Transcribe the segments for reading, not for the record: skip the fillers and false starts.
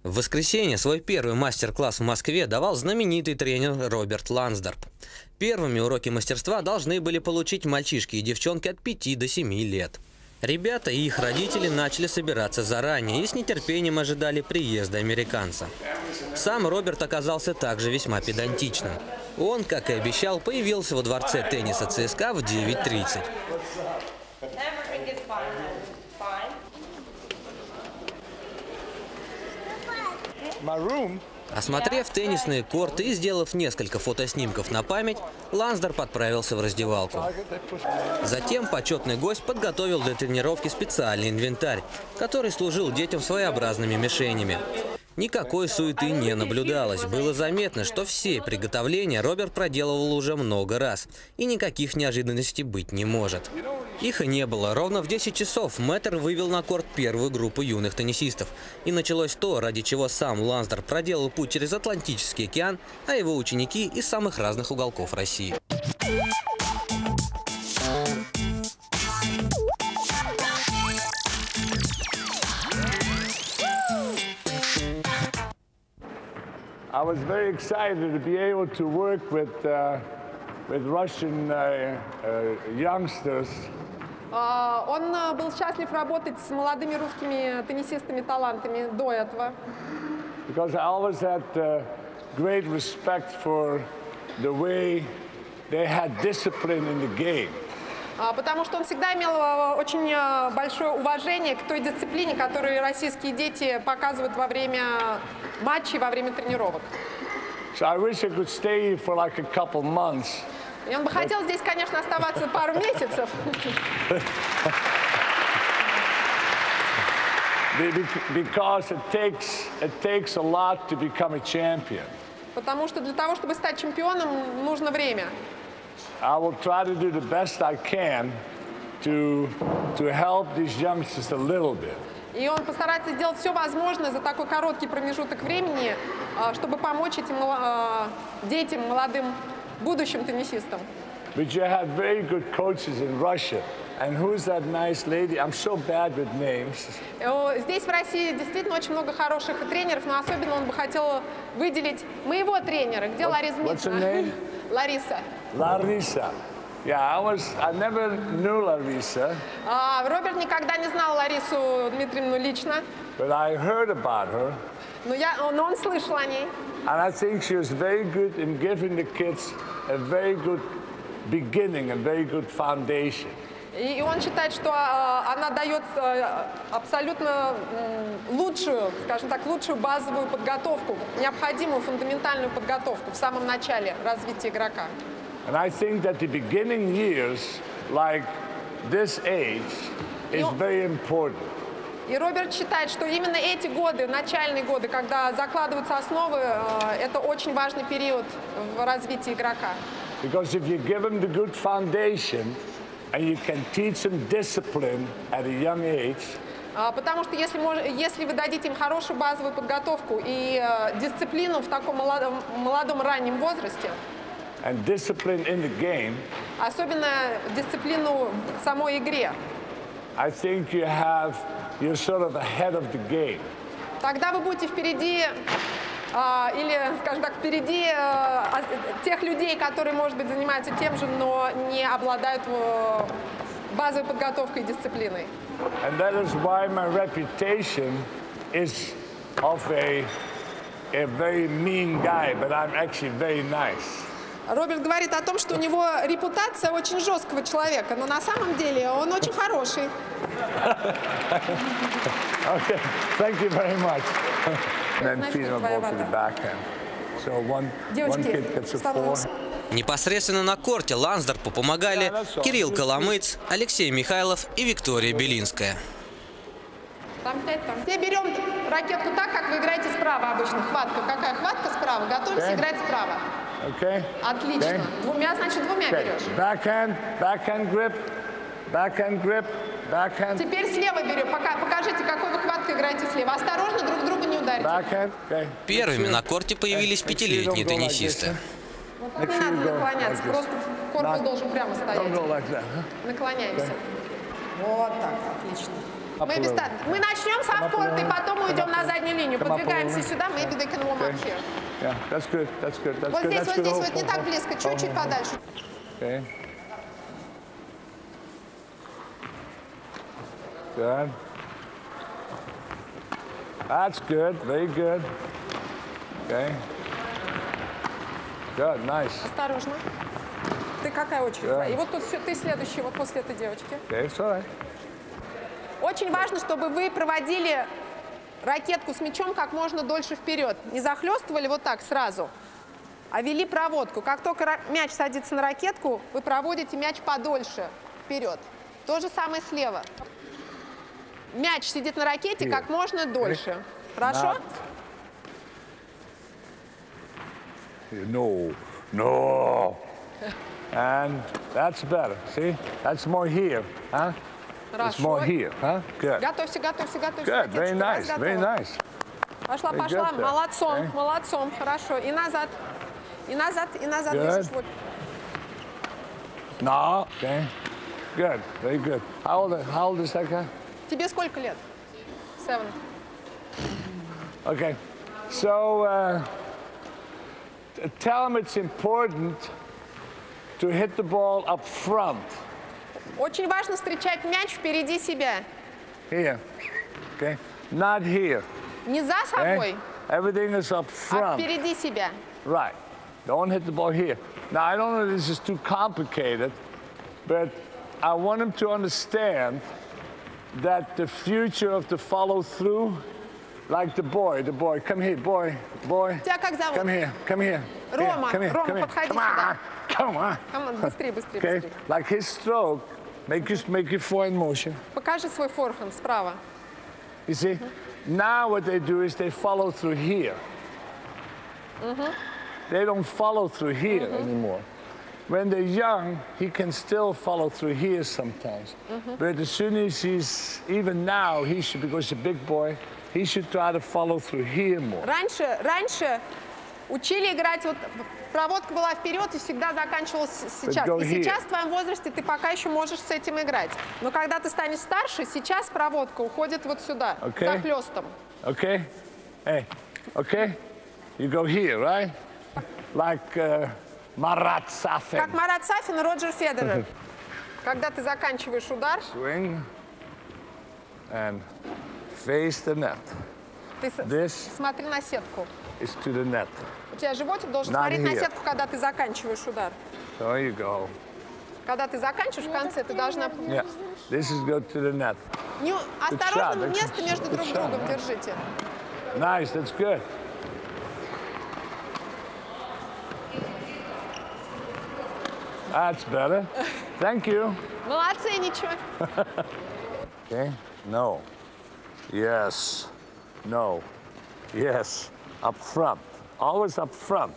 В воскресенье свой первый мастер-класс в Москве давал знаменитый тренер Роберт Лансдорп. Первыми уроки мастерства должны были получить мальчишки и девчонки от 5 до 7 лет. Ребята и их родители начали собираться заранее и с нетерпением ожидали приезда американца. Сам Роберт оказался также весьма педантичным. Он, как и обещал, появился во дворце тенниса ЦСКА в 9:30. Осмотрев теннисные корты и сделав несколько фотоснимков на память, Лансдорп отправился в раздевалку. Затем почетный гость подготовил для тренировки специальный инвентарь, который служил детям своеобразными мишенями. Никакой суеты не наблюдалось. Было заметно, что все приготовления Роберт проделывал уже много раз, и никаких неожиданностей быть не может. Их и не было. Ровно в 10 часов мэтр вывел на корт первую группу юных теннисистов. И началось то, ради чего сам Лансдорп проделал путь через Атлантический океан, а его ученики из самых разных уголков России. I was very excited to be able to work with Russian youngsters. Он был счастлив работать с молодыми русскими теннисистами-талантами до этого. Because I always had great respect for the way they had discipline in the game. Потому что он всегда имел очень большое уважение к той дисциплине, которую российские дети показывают во время матчей, во время тренировок. So I wish I could stay for like a couple months. И он бы хотел здесь, конечно, оставаться пару месяцев. Because it takes a lot to become a champion. Потому что для того, чтобы стать чемпионом, нужно время. I will try to do the best I can to help these youngsters a little bit. И он постарается сделать все возможное за такой короткий промежуток времени, чтобы помочь этим детям, молодым, будущим теннисистам. But you had very good coaches in Russia. And who's that nice lady? I'm so bad with names. Здесь в России действительно очень много хороших тренеров, но особенно он бы хотел выделить моего тренера. Где Лариса Дмитриевна? Лариса. Larissa. Yeah, I never knew Larissa. Роберт никогда не знал Ларису Дмитриевну лично. But I heard about her. Но он слышал о ней. And I think she was very good in giving the kids a very good beginning, a very good foundation. И он считает, что она дает абсолютно лучшую, скажем так, лучшую базовую подготовку, необходимую фундаментальную подготовку в самом начале развития игрока. And I think that the beginning years, like this age, is very important. И Роберт считает, что именно эти годы, начальные годы, когда закладываются основы, это очень важный период в развитии игрока. Because if you give them the good foundation, and you can teach them discipline at a young age. Потому что если вы дадите им хорошую базовую подготовку и дисциплину в таком молодом раннем возрасте, and discipline in the game, особенно дисциплину в самой игре, I think you're sort of ahead of the game. Тогда вы будете впереди, или, скажем так, впереди тех людей, которые, может быть, занимаются тем же, но не обладают базовой подготовкой и дисциплиной. And that is why my reputation is of a very mean guy, but I'm actually very nice. Роберт говорит о том, что у него репутация очень жесткого человека, но на самом деле он очень хороший. Okay, thank you very much. And then feed them both to the backhand. So one kid gets a 4. Непосредственно на корте Лансдорпу помогали Кирилл Коломыц, Алексей Михайлов и Виктория Белинская. Все берем ракетку так, как вы играете справа обычно. Хватка. Какая хватка справа? Готовимся играть справа. Okay. Отлично. Двумя, значит, двумя берешь. Backhand grip, backhand. Теперь слева берем. Покажите, какой вы хваткой играете слева. Осторожно, друг друга не ударите. Backhand. Okay. Первыми на корте появились 5-летние теннисисты. Вот так не надо наклоняться, просто корпус должен прямо стоять. Наклоняемся. Вот так, отлично. Мы начнем с авкорта, и потом уйдем на заднюю линию. Подвигаемся сюда, maybe they can warm up here. Yeah, that's good. That's good. That's Вот good. здесь, That's вот good. здесь, вот не так близко, чуть-чуть подальше. Okay. Good. That's good. Very good. Okay. Good. Nice. Осторожно. Ты какая очередь? Да. И вот тут ты следующий, вот после этой девочки. Okay, it's all right. Очень важно, чтобы вы проводили ракетку с мячом как можно дольше вперед. Не захлестывали вот так сразу, а вели проводку. Как только мяч садится на ракетку, вы проводите мяч подольше вперед. То же самое слева. Мяч сидит на ракете как можно дольше. Хорошо? No. No. And that's better. See? That's more here. Huh? It's more Хорошо. here. Huh? Good. Готовься, готовься, готовься. Good. Very Ракеточка, nice. раз, Very готова. nice. Пошла, Very пошла. good there. Молодцом, Okay. молодцом. Хорошо. И назад. И назад, и назад. Good. Держишь вот. No. Okay. Good. Very good. How old is that guy? Тебе сколько лет? 7. Okay. So tell him it's important to hit the ball up front. Очень важно встречать мяч впереди себя. Here. Okay. Not here. Не за Okay? собой, Everything is up а front. впереди себя. Right. Don't hit the ball here. Now, I don't know if this is too complicated, but I want him to understand that the future of the follow through, like the boy, come here, boy. Тебя как зовут? Come here. Рома, Come here. Рома, Come here. подходи Come сюда. on. Come on. Come on, быстрее, быстрее, Okay. быстрее. Like his stroke, make your forehand motion. Покажи свой форхенд справа. You see? Now what they do is they follow through here. They don't follow through here anymore. When they're young, he can still follow through here sometimes. But as soon as even now, he should, because he's a big boy, he should try to follow through here more. Раньше учили играть, вот проводка была вперед и всегда заканчивалась сейчас. go И here. сейчас в твоем возрасте ты пока еще можешь с этим играть. Но когда ты станешь старше, сейчас проводка уходит вот сюда, Okay. захлестом. Okay? Hey, okay? You go here, right? Like Marat Safin. Как Марат Сафин и Роджер Федерер. Когда ты заканчиваешь удар, Swing and face the net. ты This смотри на сетку. is to the net. У тебя животик должен Not смотреть на here. сетку, когда ты заканчиваешь удар. There you go. Когда ты заканчиваешь, в конце ты должна... Yeah, this is go to the net. Осторожно, shot. место между Good друг shot. другом держите. Nice, that's good. That's better. Thank you. Молодцы, ничего. Okay, no. Yes, no. Yes, up front. Always up front.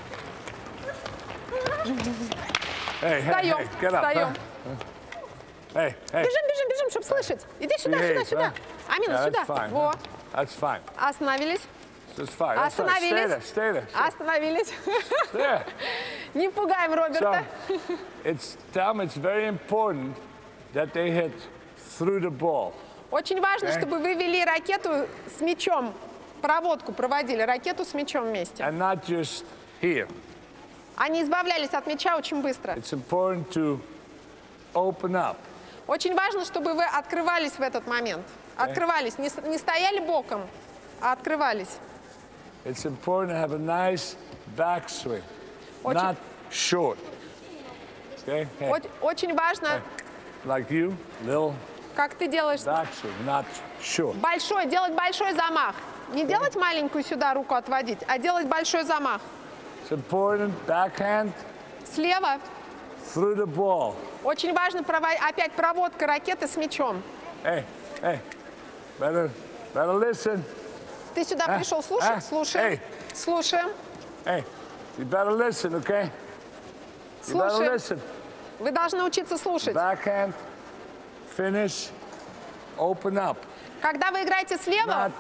Hey, Встаем, get up. встаем. Hey, hey. Бежим, чтобы слышать. Иди сюда, Behave, сюда. huh? Амина, Yeah, сюда. that's fine. Во. That's fine. Остановились. That's fine. That's fine. Stay Остановились. there. Stay there. Остановились. There. Не пугаем So, Роберта. it's very important that they hit through the ball. Очень важно, чтобы вы вели ракету с мячом. Проводку проводили, ракету с мячом вместе. And not just here. Они избавлялись от мяча очень быстро. It's important to open up. Очень важно, чтобы вы открывались в этот момент. Открывались, не стояли боком, а открывались. It's important to have a nice backswing, Очень- not short. Okay? Hey, Очень важно, like you, little как ты делаешь backswing, not short. делать большой замах. Не делать маленькую сюда руку отводить, а делать большой замах. It's important, backhand Слева through the ball. очень важно опять проводка ракеты с мячом. Hey, better listen. Ты сюда пришел слушать? Слушаем. Эй. Слушаем. Hey, you better listen, okay? You better Слушаем. listen. Вы должны учиться слушать. Backhand, finish, open up. Когда вы играете слева,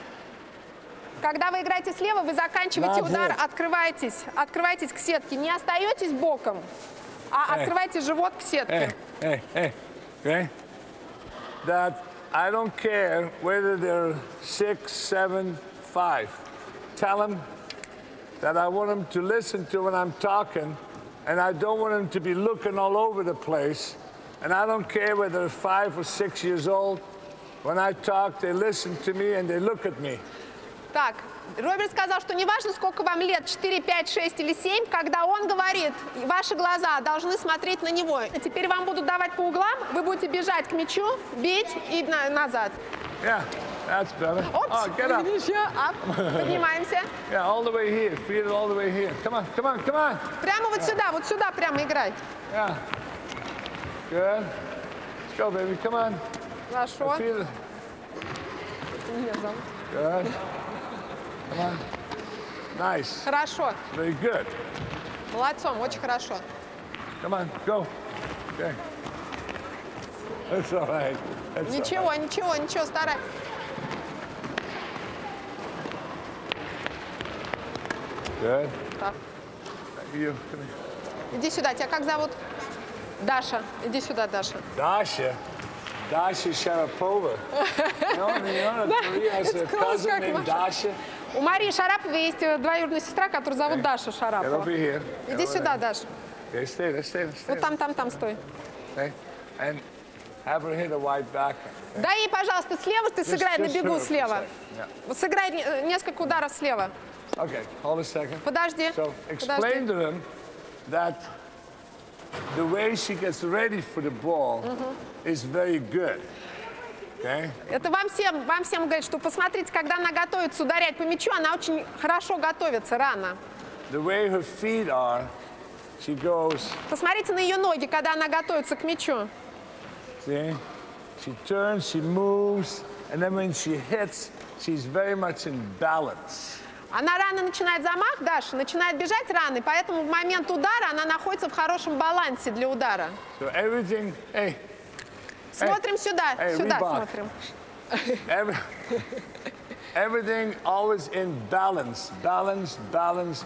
Not вы заканчиваете Not удар, here. открываетесь к сетке. Не остаетесь боком, а Эй. открывайте живот к сетке. hey, okay? That I don't care whether they're 6, 7, 5. Tell them that I want them to listen to when I'm talking, and I don't want them to be looking all over the place. And I don't care whether they're 5 or 6 years old. When I talk, they listen to me and they look at me. Так, Роберт сказал, что неважно, сколько вам лет, 4, 5, 6 или 7, когда он говорит, ваши глаза должны смотреть на него. А теперь вам будут давать по углам, вы будете бежать к мячу, бить и назад. Yeah, that's better. Oh, get up. Еще up. Поднимаемся. Yeah, all the way here. Feel it all the way here. Come on, come on, come on. Прямо вот сюда прямо играй. Yeah. Good. Let's go, baby. Come on. Хорошо. Feel it. Good. Come on. Nice. Хорошо. Very good. Молодцом, очень хорошо. Come on, go. Okay. That's all right. That's Ничего, all right. ничего, старай. Good. Так. You, come here. Иди сюда, тебя как зовут? Даша. Иди сюда, Даша. Dasha. Dasha Sharapova. You know, Maria has a cousin named Dasha. У Марии Шараповой есть двоюродная сестра, которую зовут Даша Get Шарапова. over here. Иди сюда, Даша. Okay, stay there, stay there, stay Вот там стой. there. Okay. And have her hit a wide back. Дай ей, пожалуйста, слева, ты сыграй на Just бегу her for a слева. second. Yeah. Вот сыграй несколько ударов слева. Okay, hold a second. Подожди. So explain to them that the way she gets ready for the ball is very good. Okay? Это вам всем говорит, что посмотрите, когда она готовится ударять по мячу, она очень хорошо готовится рано. The way her feet are, she goes, Посмотрите на ее ноги, когда она готовится к мячу. see? She turns, she moves, and then when she hits, she's very much in balance. Она рано начинает замах, Даша, начинает бежать рано, и поэтому в момент удара она находится в хорошем балансе для удара. So everything, hey, Смотрим сюда, hey, сюда Reebok. смотрим. everything always in balance, balance, balance.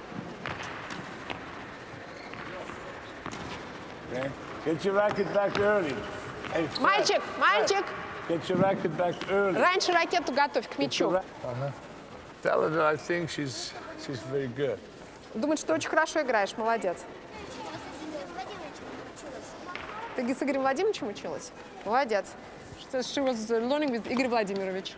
Okay? Get your racket back early. Hey, Fred, Мальчик, мальчик, get your racket back early. раньше ракету готовь к мячу. Tell her that I think she's very good. Думает, что очень хорошо играешь, молодец. Ты с Игорем Владимировичем училась? Молодец. She was learning with Игорь Владимирович.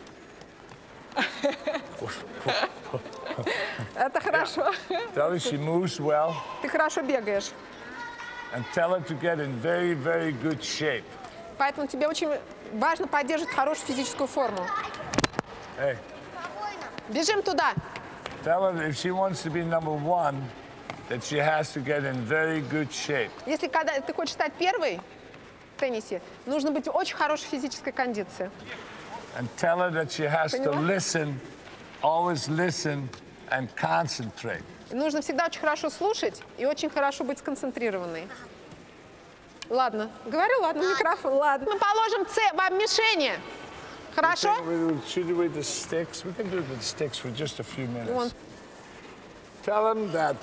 Это хорошо. Tell her she moves well, Ты хорошо бегаешь. and tell her to get in very, very good shape. Поэтому тебе очень важно поддерживать хорошую физическую форму. Hey, Бежим туда. tell her if she wants to be number 1, that she has to get in very good shape. Если когда ты хочешь стать первой в теннисе, нужно быть в очень хорошей физической кондиции. And tell her that she has to Поняла? listen, always listen and concentrate. И нужно всегда очень хорошо слушать и очень хорошо быть сконцентрированной. Ладно. Говорю, ладно, микрофон, ладно. Мы положим вам мишени. Хорошо? Should we with the sticks? We can do it with the sticks for just a few minutes. want- Tell them that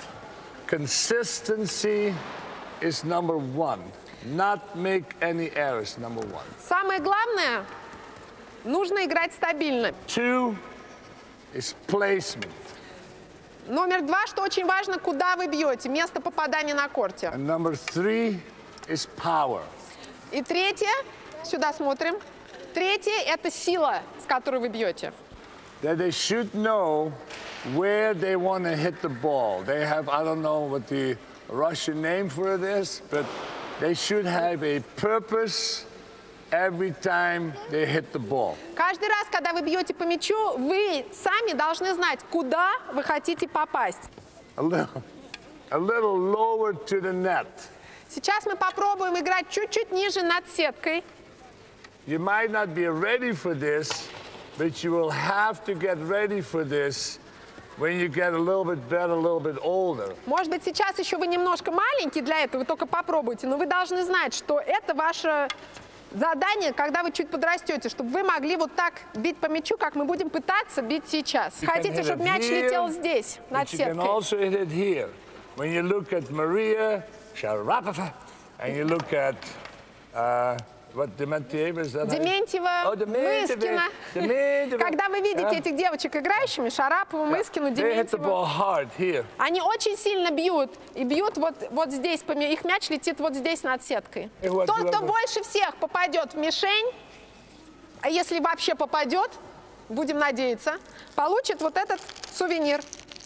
consistency is number 1. Not make any errors, number 1. Самое главное, нужно играть стабильно. 2 is placement. Номер 2, что очень важно, куда вы бьете, место попадания на корте. And number 3 is power. И третье, сюда смотрим. Третье – это сила, с которой вы бьете. That they should know where they want to hit the ball. They have, I don't know what the Russian name for it is, but they should have a purpose every time they hit the ball. Каждый раз, когда вы бьете по мячу, вы сами должны знать, куда вы хотите попасть. A little lower to the net. Сейчас мы попробуем играть чуть-чуть ниже над сеткой. You might not be ready for this, but you will have to get ready for this when you get a little bit better, a little bit older. Может быть, сейчас еще вы немножко маленький для этого, вы только попробуйте, но вы должны знать, что это ваше задание, когда вы чуть подрастете, чтобы вы могли вот так бить по мячу, как мы будем пытаться бить сейчас. You can Хотите, hit чтобы it мяч here, летел здесь, над but you can сеткой. also hit it here. When you look at Maria Sharapova and you look at What, Дементьева? Дементьева, Мыскина. Когда вы видите этих девочек играющими, Шарапову, Мыскину, Дементьеву, они очень сильно бьют. И бьют вот здесь, их мяч летит вот здесь над сеткой. Тот, кто больше всех попадет в мишень, а если вообще попадет, будем надеяться, получит вот этот сувенир.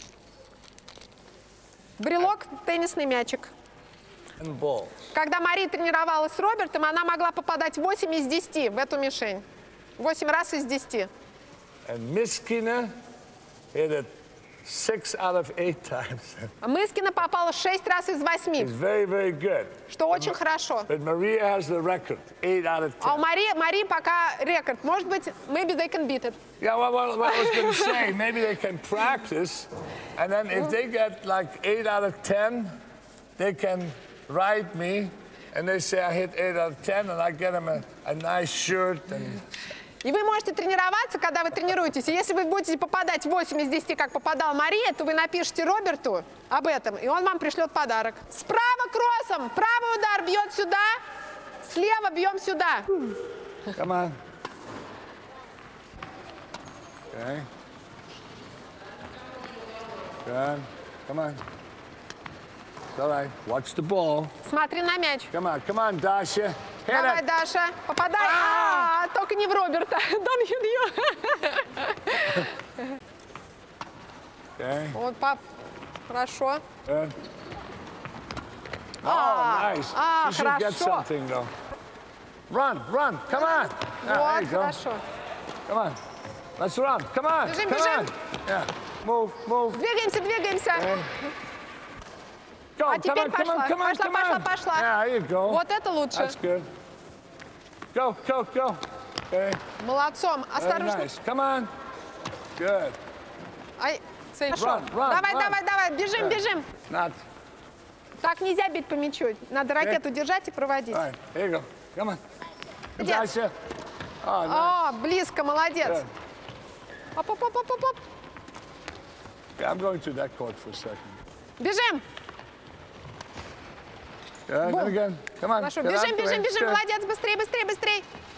Брелок, теннисный мячик. Когда Мария тренировалась с Робертом, она могла попадать 8 из 10 в эту мишень. 8 раз из 10. Мыскина hit it 6 out of 8 times. Мыскина попала 6 раз из 8. It's very, very good. Что очень хорошо. But Maria has the record, 8 out of 10. А у Марии пока рекорд. Может быть, maybe they can beat it. Yeah, well, what I was going to say, maybe they can practice, and then if they get like 8 out of 10, they can write me, and they say I hit 8 out of 10, and I get them a nice shirt. And... И вы можете тренироваться, когда вы тренируетесь. И если вы будете попадать 8 из 10, как попадала Мария, то вы напишите Роберту об этом, и он вам пришлет подарок. Справа кроссом, правый удар бьет сюда, слева бьем сюда. Come on. Okay. Good. Come on. It's all right. Watch the ball. Смотри на мяч. Come on, Dasha. Hit Давай, it. Даша, попадай. Только не в Роберта. Don't hit you. Okay. Вот, пап, хорошо. Good. Oh, nice. You should get хорошо. something, though. Run. Come on. There Вот, you go. хорошо. Come on. Let's run. Come on. Бежим, Come бежим. on. Yeah. Move. Двигаемся. Okay. Go. А теперь пошла. Пошла. Yeah, there you go. Вот это лучше. That's good. Go. Okay. Молодцом. Very Осторожно. nice. Come on. Good. Ай, хорошо. Run. Давай. Бежим. Not. Так нельзя бить по мячу. Надо ракету держать и проводить. All right. Here you go. Come on. Молодец. Dasha. Oh, nice. О, близко, молодец. Good. Оп. Okay, I'm going to that court for a second. Бежим. Good. Then again. Come on. Хорошо. Get out the way. Бежим. Good. Молодец. Быстрей.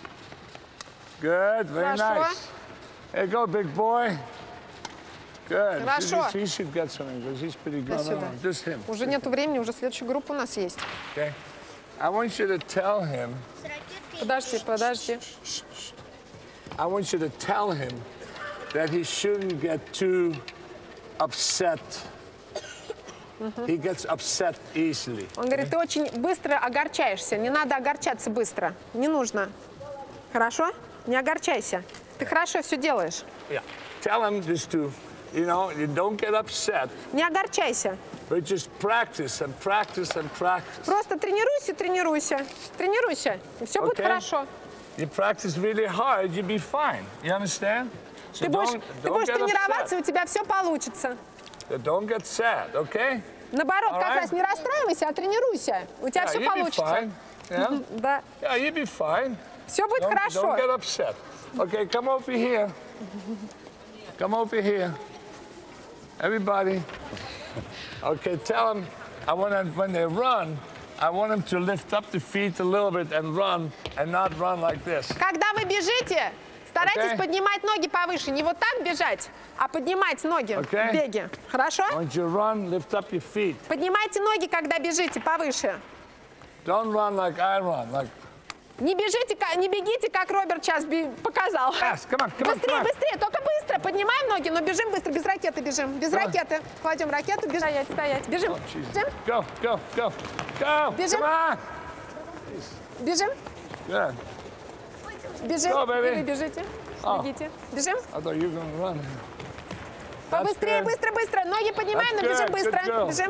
Good. Very Хорошо. nice. Here you go, big boy. Good. Хорошо. He should get something because he's pretty good. сюда. Just him. Уже нету времени, уже следующая группа у нас есть. Okay. I want you to tell him. Подожди. I want you to tell him that he shouldn't get too upset. He gets upset easily. Он говорит, ты очень быстро огорчаешься. Не надо огорчаться быстро. Не нужно. Хорошо? Не огорчайся. Ты хорошо все делаешь. Yeah. Tell him just to, you don't get upset, Не огорчайся. but just practice. Просто тренируйся. И все будет Okay. хорошо. You practice really hard, you'll be fine. You understand? So Ты будешь get тренироваться, и upset. у тебя все получится. So don't get sad, okay? Наоборот, как Alright. раз не расстраивайся, а тренируйся. У тебя все you'll be получится. fine. Yeah? Да. Yeah, you'll be fine. Все будет Don't хорошо. get upset. Okay, come over here. Everybody. Okay, tell them, when they run, I want them to lift up the feet a little bit and run, and not run like this. Когда вы бежите, старайтесь Okay. поднимать ноги повыше. Не вот так бежать, а поднимать ноги Okay. в беге. Хорошо? When you run, lift up your feet. Поднимайте ноги, когда бежите повыше. Don't run like I run. Like, Не бегите, как Роберт сейчас показал. yes, come on. Быстрее, только быстро. Поднимаем ноги, но бежим быстро, без ракеты бежим. Без ракеты. Кладем ракету, бежать, стоять. Бежим. Oh, Jesus. Бежим. Go. Бежим. Come on. Бежим. Good. Бежим. Go, baby. И вы бежите. Бегите. Бежим. I thought you were going to run. Побыстрее, good. быстро. Ноги поднимаем, но That's бежим good. быстро. Good girl.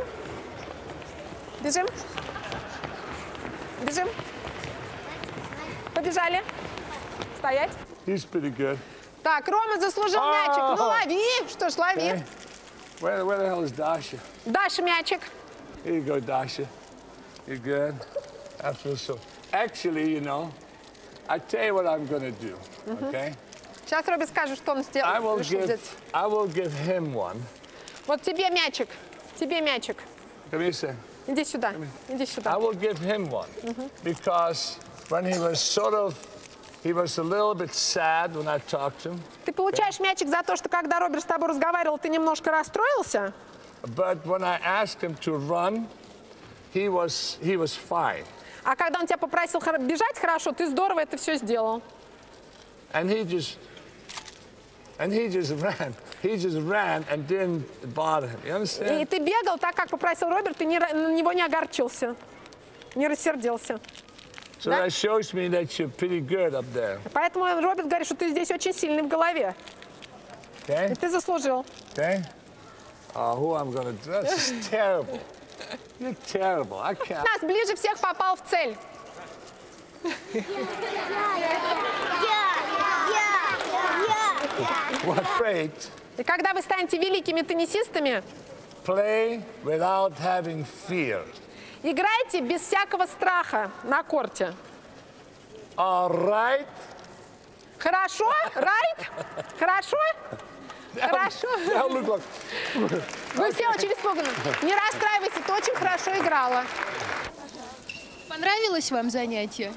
Бежим. Побежали. Стоять. He's pretty good. Так, Рома заслужил мячик. Ну, лови. Что ж, лови. Okay. Where the hell is Dasha? Даша мячик. Here you go, Dasha. You're good. I feel so. Actually, I tell you what I'm going to do, okay? Сейчас Робби скажет, что он I will решил взять. give him one. Вот тебе мячик. Тебе мячик. Come here, sir. Иди сюда. I will give him one because when he was a little bit sad when I talked to him. Ты получаешь мячик за то, что когда Роберт с тобой разговаривал, ты немножко расстроился. But when I asked him to run, he was fine. А когда он тебя попросил бежать хорошо, ты здорово это все сделал. And he just ran. He just ran and didn't bother him. You understand? И ты бегал так, как попросил Роберт, ты на него не огорчился, не рассердился. So that shows me that you're pretty good up there. Поэтому Роберт говорит, что ты здесь очень сильный в голове. Okay? И ты заслужил. Okay? Who I'm gonna do? That's just terrible. You're terrible. I can't. Нас ближе всех попал в цель. What fate? И когда вы станете великими теннисистами, Play without having fear. играйте без всякого страха на корте. All right? Хорошо? Right? Хорошо? Хорошо. That look like. Вы все очень испуганы. Не расстраивайся, ты очень хорошо играла. Понравилось вам занятие?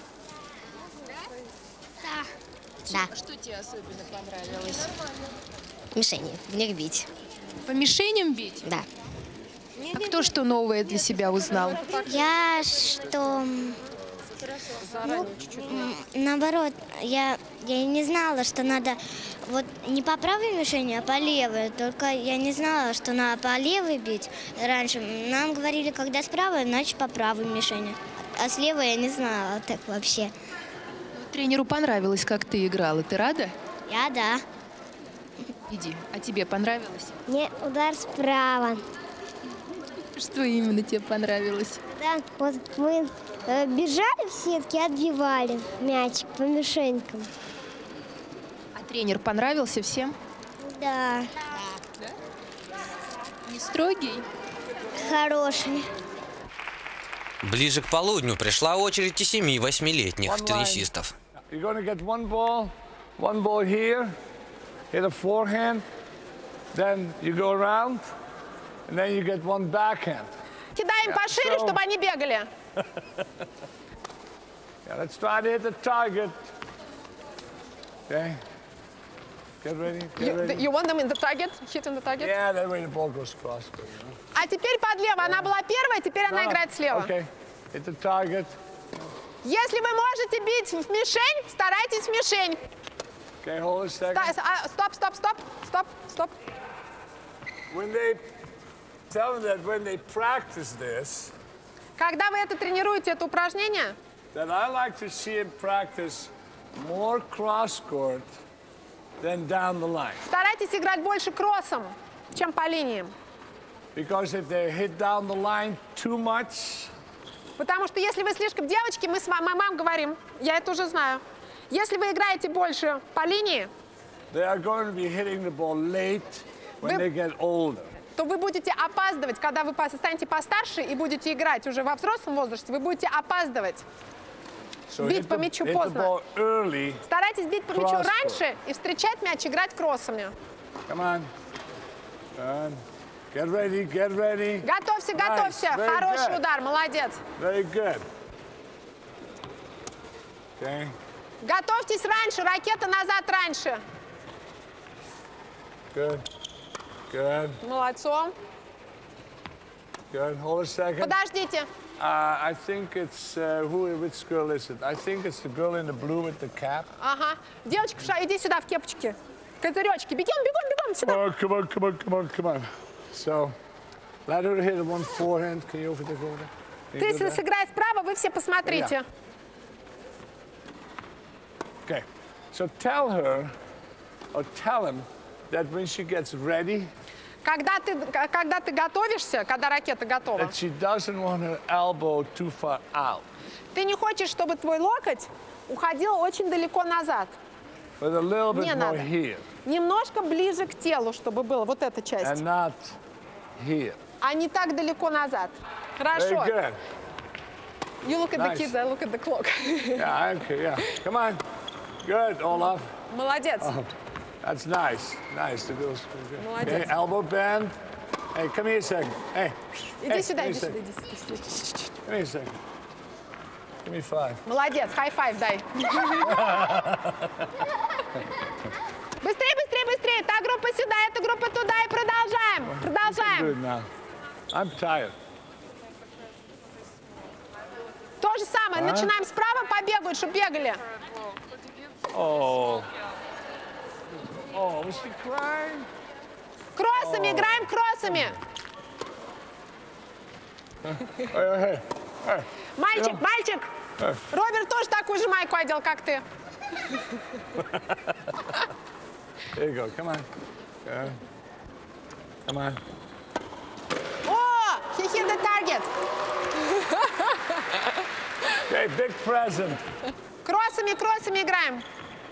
Да, Что тебе особенно понравилось? мишени, в них бить. По мишеням бить? Да. А кто что новое для себя узнал? Я что... наоборот, я не знала, что надо вот не по правой мишени, а по левой. Только я не знала, что надо по левой бить раньше. Нам говорили, когда справа, значит по правой мишени. А с левой я не знала так вообще. Тренеру понравилось, как ты играла. Ты рада? Я да. Иди. А тебе понравилось? Мне удар справа. Что именно тебе понравилось? Да, вот мы бежали в сетке, отбивали мячик по мишенькам. А тренер понравился всем? Да, Не строгий? хороший. Ближе к полудню пришла очередь и 7-8-летних теннисистов. You're gonna get one ball here, hit a forehand, then you go around, and then you get one backhand. Кидай им пошире, so- чтобы они бегали. Yeah, let's try to hit the target. Okay. Get ready. Get ready. You want them in the target? Hit in the target? Yeah, that way the ball goes across. А теперь подлево. Она была первая, теперь она играет слева. Okay. Hit the target. Если вы можете бить в мишень, старайтесь в мишень. Okay, hold a second. Стоп. When they tell them that when they practice this, Когда вы это тренируете, это упражнение, that I like to see him practice more cross court than down the line. старайтесь играть больше кроссом, чем по линиям. Because if they hit down the line too much, Потому что если вы слишком девочки, мы вам говорим, я это уже знаю. Если вы играете больше по линии, they are going to be hitting the ball late when Вы- they get older. то вы будете опаздывать, когда вы станете постарше и будете играть уже во взрослом возрасте, вы будете опаздывать. So Бить hit по the, мячу hit the поздно. ball early. Старайтесь бить по мячу Cross-court. раньше и встречать мяч, играть кроссами. Come on. Good. Get ready, get ready. Готовься, Nice. готовься. Very Хороший good. удар, молодец. Very good. Okay. Готовьтесь раньше, ракета назад раньше. Good. Good. Молодцом. Good. Hold a second. Подождите. I think it's which girl is it? I think it's the girl in the blue with the cap. Ага. Девочка, иди сюда в кепочке. Козыречки. Бегом сюда. Oh, come on, come on, come on, come on. So, let her hit one forehand. Can you over there? Can Ты you do that? сыграй справа, вы все посмотрите. Okay. So tell her, or tell him that when she gets ready, Когда ты готовишься, когда ракета готова, that she doesn't want her elbow too far out, ты не хочешь, чтобы твой локоть уходил очень далеко назад. but a little Не bit more надо. here, Немножко ближе к телу, чтобы было вот эта and часть, not here. а не так далеко назад. Хорошо. Very good. You look at the Nice. kids, I look at the clock. Yeah, okay, yeah. Come on. Good, Olaf. Молодец. That's nice. Nice. The girls. Okay, Молодец. elbow bend. Hey, come here a second. Hey. Иди hey, сюда, come here иди a сюда, second. иди сюда. Come here a second. Give me 5. Молодец, хай-файв дай. Быстрее, быстрее, быстрее. Та группа сюда, эта группа туда и продолжаем. Продолжаем. Good now. I'm tired. То же самое. Начинаем справа, побегают, чтобы бегали. Oh. Oh, was she crying? Кроссами, играем кроссами. Hey. Мальчик, мальчик. Роберт тоже такую же майку одел, как ты. There you go. Come on. Come on. О, he hit the target. Okay, big present. Кроссами, кроссами играем.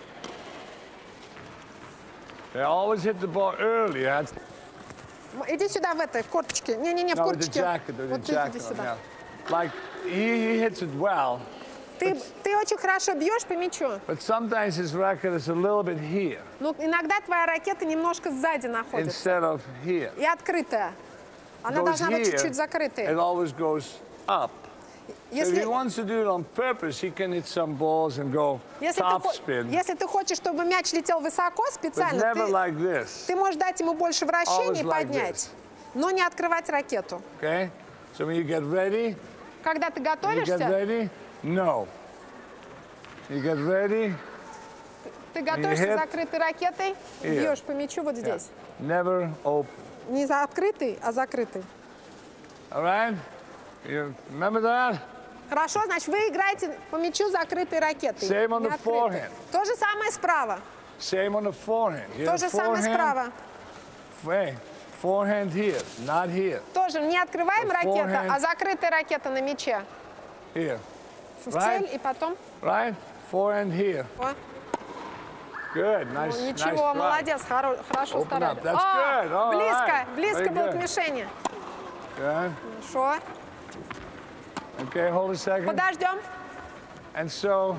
They always hit the ball early. Иди сюда в этой курточке. Не-не-не, в No, with the курточке. jacket. With the Вот ты иди jacket on, сюда. yeah. Like, he hits it well, Ты очень хорошо бьешь по мячу. but sometimes his racket is a little bit here Но иногда твоя ракета немножко сзади находится. instead of here. И открытая. Она Goes должна быть here, чуть-чуть it закрытой. always goes up. So if Если, he wants to do it on purpose, he can hit some balls and go top spin, если ты хочешь, чтобы мяч летел высоко but специально, never like this. ты можешь дать ему больше вращений и Always like поднять, но не открывать ракету. Okay? So when you get ready, Когда ты you get готовишься, ready, no. You get ready, ты готовишься hit закрытой ракетой, here. бьешь по мячу вот здесь. never open. Не за открытый, а закрытый. All right? You remember that? Хорошо, значит, вы играете по мячу закрытой ракетой. Same on не the открытой. forehand. То же самое справа. Same on the forehand. You То have же самое forehand, справа. hey, forehand here, not here. Тоже не открываем The ракета, forehand. а закрытая ракета на мяче. Here, В Right. цель и потом. right? Forehand here. О, Good, ну, nice, ничего, nice try. молодец, хорошо Open старались. up. That's good. All Близко, right. близко Very было к good. мишени. Good. Хорошо. Okay, hold a second. Подождем. And so,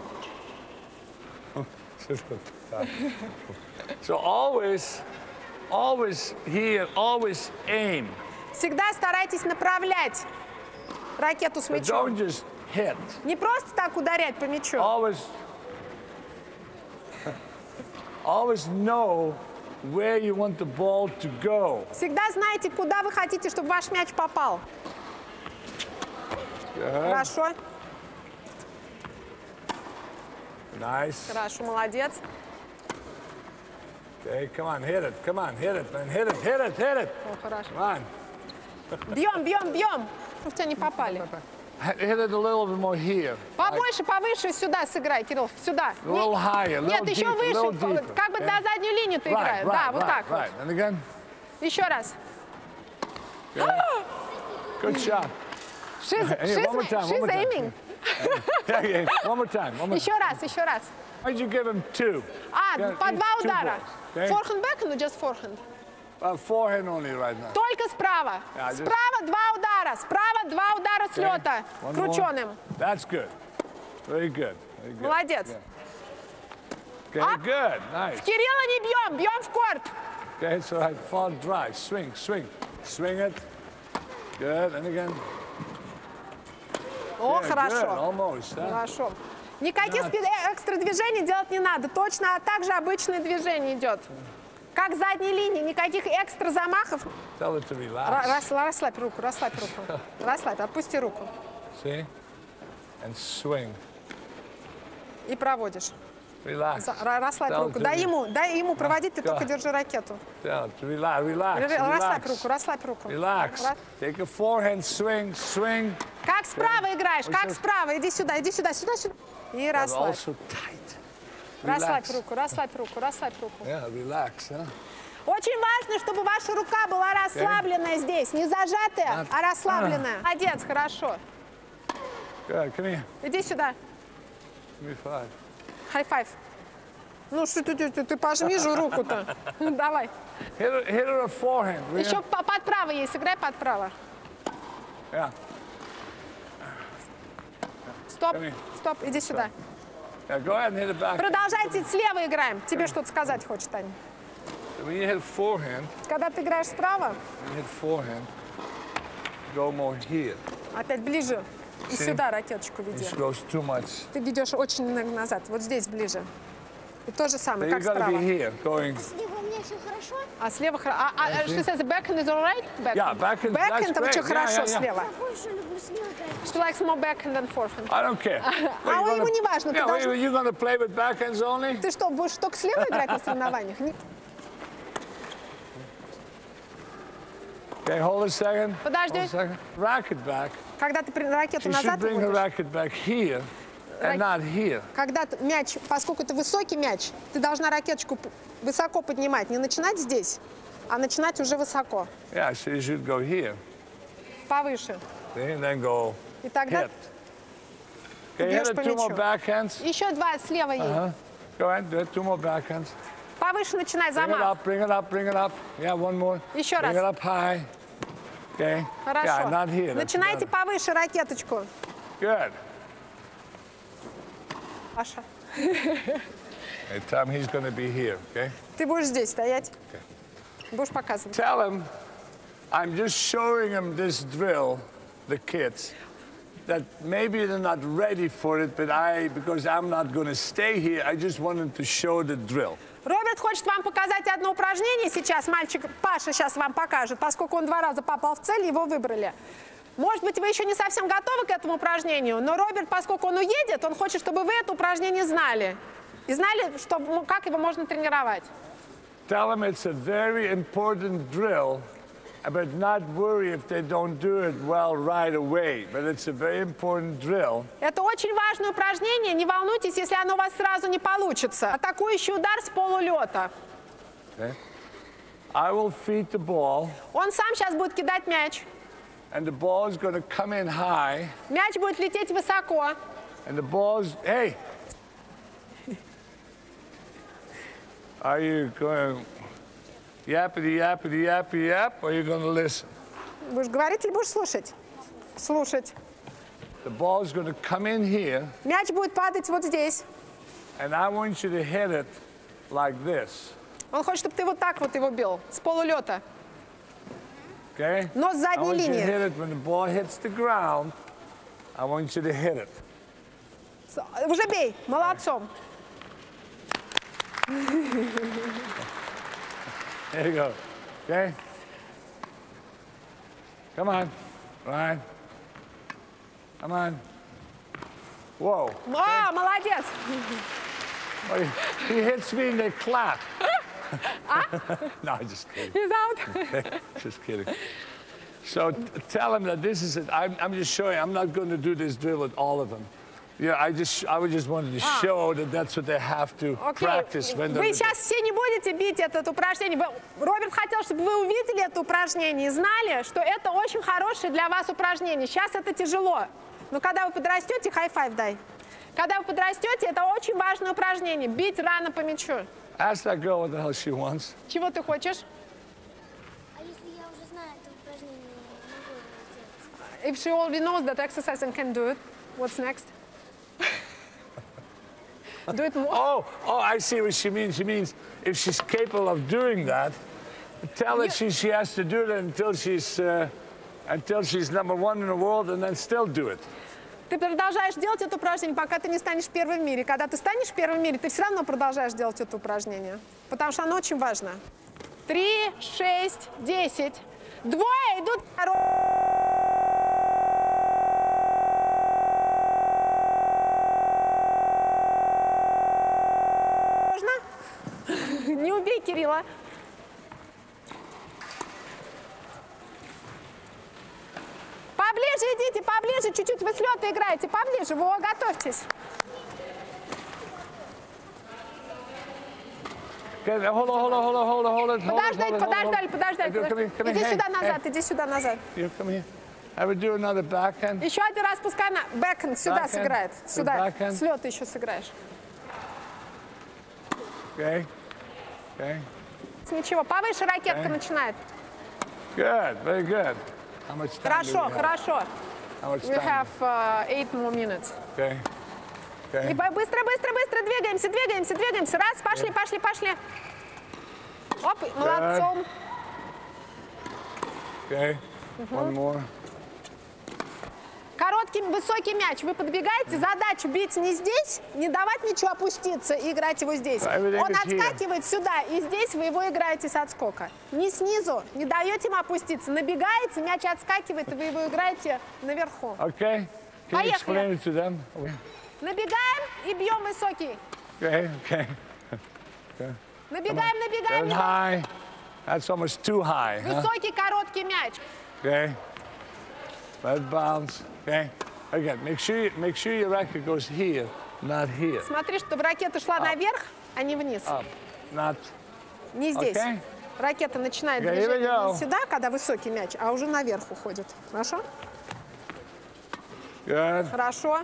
so always here, always aim. Всегда старайтесь направлять ракету с But мячом. don't just hit. Не просто так ударять по мячу. Always know where you want the ball to go. Всегда знайте, куда вы хотите, чтобы ваш мяч попал. Good. Хорошо, Nice. хорошо, молодец. Okay, come on, hit it. Come on, hit it, man. Hit it, hit it, hit it. О, хорошо. Come on. Бьем, бьем, бьем. В тебя не попали. Hit it a little bit more here. Побольше, повыше сюда сыграй, Кирилл, сюда. A little higher, a Нет, little еще deeper, a little выше, deeper. как бы на заднюю линию ты Right, играешь. right, Да, вот right, так вот. right. And again. Еще раз. Good shot. Hey, one more time, one She's more time. aiming. Yeah, one more time, one more time. Еще раз, еще раз. Why'd you give him two? Yeah, По два two удара. balls, okay? Форхенд, бэкхенд, just форхенд. Forehand only right now. Только справа. Yeah, just- Справа два удара. Справа два удара с лета. One more. Крученым. That's good. Very good. Very good. Молодец. Okay, Up. good. Nice. Кирилла не бьем, бьем в корт. Okay, it's all right. Fall dry. Swing, swing. Swing it. Good. And again. О, Yeah, good. хорошо. Almost. Huh? Хорошо. Никаких экстра движений делать не надо. Точно так же обычное движение идет. Как задней линии, никаких экстра замахов. Tell it to relax. Расслабь руку, расслабь руку. Расслабь, отпусти руку. See? And swing. И проводишь. Relax. Расслабь Tell it руку. to Дай ему проводить, ты Go. только держи ракету. Tell it to relax. Relax. Расслабь Relax. руку, расслабь руку. Relax. Take a forehand swing, swing. Как справа играешь, как справа. Иди сюда, сюда, сюда. И But расслабь. also tight. Расслабь Relax. руку, расслабь руку, расслабь руку. Yeah, relax. Huh? Очень важно, чтобы ваша рука была расслабленная здесь. Не зажатая, а расслабленная. Молодец, хорошо. Good. Come here. Иди сюда. Give me 5. Хай-файв. Ну, что ты пожми же руку-то. Ну, давай. Hit her a forehand. Will Еще you? под право есть, сыграй под право. Yeah. Стоп, Come here. стоп, иди сюда. Yeah. Go ahead and hit it back. Продолжайте, слева играем. Тебе что-то сказать хочет, Таня. When you hit forehand, Когда ты играешь справа, go more here. опять ближе. И See? сюда ракеточку веди. This goes too much. Ты ведешь очень назад. Вот здесь ближе. И то же самое, Then как you gotta be справа. here, going. Слева у меня все хорошо. А слева хорошо. She says backhand is alright? Yeah, backhand, that's Backhand great. очень Yeah, хорошо yeah, yeah. слева. Я больше люблю слева играть. She likes more backhand than forehand. I don't care. А ему не важно. Ты Yeah, должен- you're gonna play with backhands only? Ты что, будешь только слева играть на соревнованиях? Нет. Okay, hold a second. Подожди. Hold a second. Racket back. Когда ты ракету She should назад bring her выводишь, racket back here and not here. когда мяч, поскольку это высокий мяч, ты должна ракеточку высоко поднимать. Не начинать здесь, а начинать уже высоко, Yeah, so you should go here. повыше. See, and then go И тогда hit. Okay, hit бьешь it по 2 more мячу. backhands. Еще два слева ей. Go ahead, do it. 2 more backhands. Повыше начинай Bring it замах. up, bring it up, bring it up. Yeah, one more. Еще Bring раз. it up high. Okay. Хорошо. Yeah, not here. That's Начинайте better. повыше ракеточку. Good. Паша, Hey, Tom, he's going to be here, okay? ты будешь здесь стоять. Будешь показывать. Tell him I'm just showing him this drill, the kids, that maybe they're not ready for it, but because I'm not going to stay here, I just wanted to show the drill. Роберт хочет вам показать одно упражнение сейчас. Мальчик Паша сейчас вам покажет, поскольку он 2 раза попал в цель, его выбрали. Может быть, вы еще не совсем готовы к этому упражнению, но Роберт, поскольку он уедет, он хочет, чтобы вы это упражнение знали. И знали, что, как его можно тренировать. Tell them it's a very important drill, but not worry if they don't do it well right away. But it's a very important drill. Это очень важное упражнение. Не волнуйтесь, если оно у вас сразу не получится. Атакующий удар с полулета. Okay? I will feed the ball, Он сам сейчас будет кидать мяч. and the ball is going to come in high, Мяч будет лететь высоко. and the ball is, hey! Are you going yappity, yappity, yappity, yap, or are you going to listen? Будешь говорить или будешь слушать? Слушать. The ball is going to come in here, Мяч будет падать вот здесь. and I want you to hit it like this, Он хочет, чтобы ты вот так вот его бил, с полулета. okay? Но с I задней want you to линии. hit it when the ball hits the ground. I want you to hit it. Уже бей, молодцом. There you go, okay? Come on, Ryan. Come on. Whoa. А, молодец. Well, he hits me and they clap. No, just kidding. He's out. Just kidding. So tell him that this is it. I'm just showing. I'm not going to do this drill with all of them. Yeah, I just wanted to show that that's what they have to practice when Вы they're. сейчас все не будете бить это упражнение. Роберт хотел, чтобы вы увидели это упражнение и знали, что это очень хорошее для вас упражнение. Сейчас это тяжело. Но когда вы подрастете, хай-файв дай. Когда вы подрастете, это очень важное упражнение. Бить рано по мячу. Ask that girl what the hell she wants. Чего ты хочешь? А если я уже знаю это упражнение, могу его сделать? If she already knows that exercise and can do it, what's next? Do it more. Oh, I see what she means. She means if she's capable of doing that, tell her she has to do it until she's #1 in the world, and then still do it. Ты продолжаешь делать это упражнение, пока ты не станешь первым в мире. Когда ты станешь первым в мире, ты все равно продолжаешь делать это упражнение. Потому что оно очень важно. 3, 6, 10. Двое идут. Можно? Не убей Кирилла. Поближе идите, поближе, чуть-чуть вы с лёта играете, поближе, во, готовьтесь. Okay, hold it. Подождать. Иди Hey, сюда назад, hey. иди сюда назад. Here, come here. I would do another backhand. Еще один раз пускай на бэкхенд сюда Backhand. сыграет. Сюда, Backhand. с лёта еще сыграешь. Okay. Ничего, повыше ракетка Okay. начинает. Good, very good. How much time do Хорошо, we have? хорошо. How much We time? have 8 more minutes. Okay. И быстро двигаемся. Раз, пошли. Оп, молодцом. Okay. One more. короткий, высокий мяч. Вы подбегаете, задача бить не здесь, не давать ничего опуститься и играть его здесь. Он отскакивает сюда, и здесь вы его играете с отскока. Не снизу, не даете ему опуститься. Набегаете, мяч отскакивает, и вы его играете наверху. Okay. Can you explain it to them? Набегаем и бьем высокий. Okay, okay. Набегаем, набегаем. That's high. That's almost too high. Huh? Высокий, короткий мяч. Okay. Let it bounce. Okay. Again, make sure your racket goes here, not here. Смотри, чтобы ракета шла наверх, а не вниз. Up, not. Не здесь. Okay. Ракета начинает Okay, движение не сюда, когда высокий мяч, а уже наверх уходит. Хорошо? Good. Хорошо.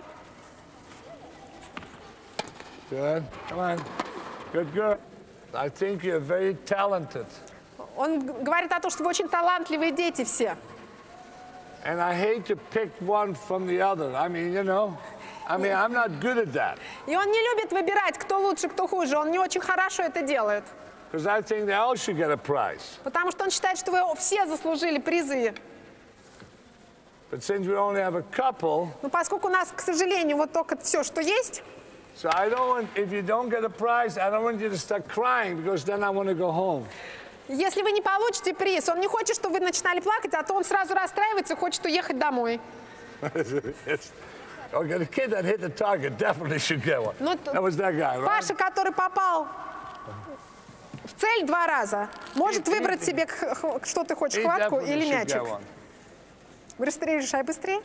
Good. Come on. Good, good. I think you're very talented. Он говорит о том, что вы очень талантливые дети все. And I hate to pick one from the other. I mean, you know, I'm not good at that. И он не любит выбирать, кто лучше, кто хуже. Он не очень хорошо это делает. Because I think they all should get a prize. Потому что он считает, что вы все заслужили призы. But since we only have a couple, Но поскольку у нас, к сожалению, вот только все, что есть, so I don't want, if you don't get a prize, I don't want you to start crying because then I want to go home. если вы не получите приз, он не хочет, чтобы вы начинали плакать, а то он сразу расстраивается и хочет уехать домой. Okay, the kid that hit the target definitely should get one. Но That was that guy, right? Паша, который попал в цель 2 раза, может выбрать себе, что ты хочешь, He хватку definitely или should мячик. get one. Быстрее решай, быстрее.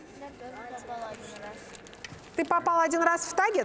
Ты попал 1 раз в таргет?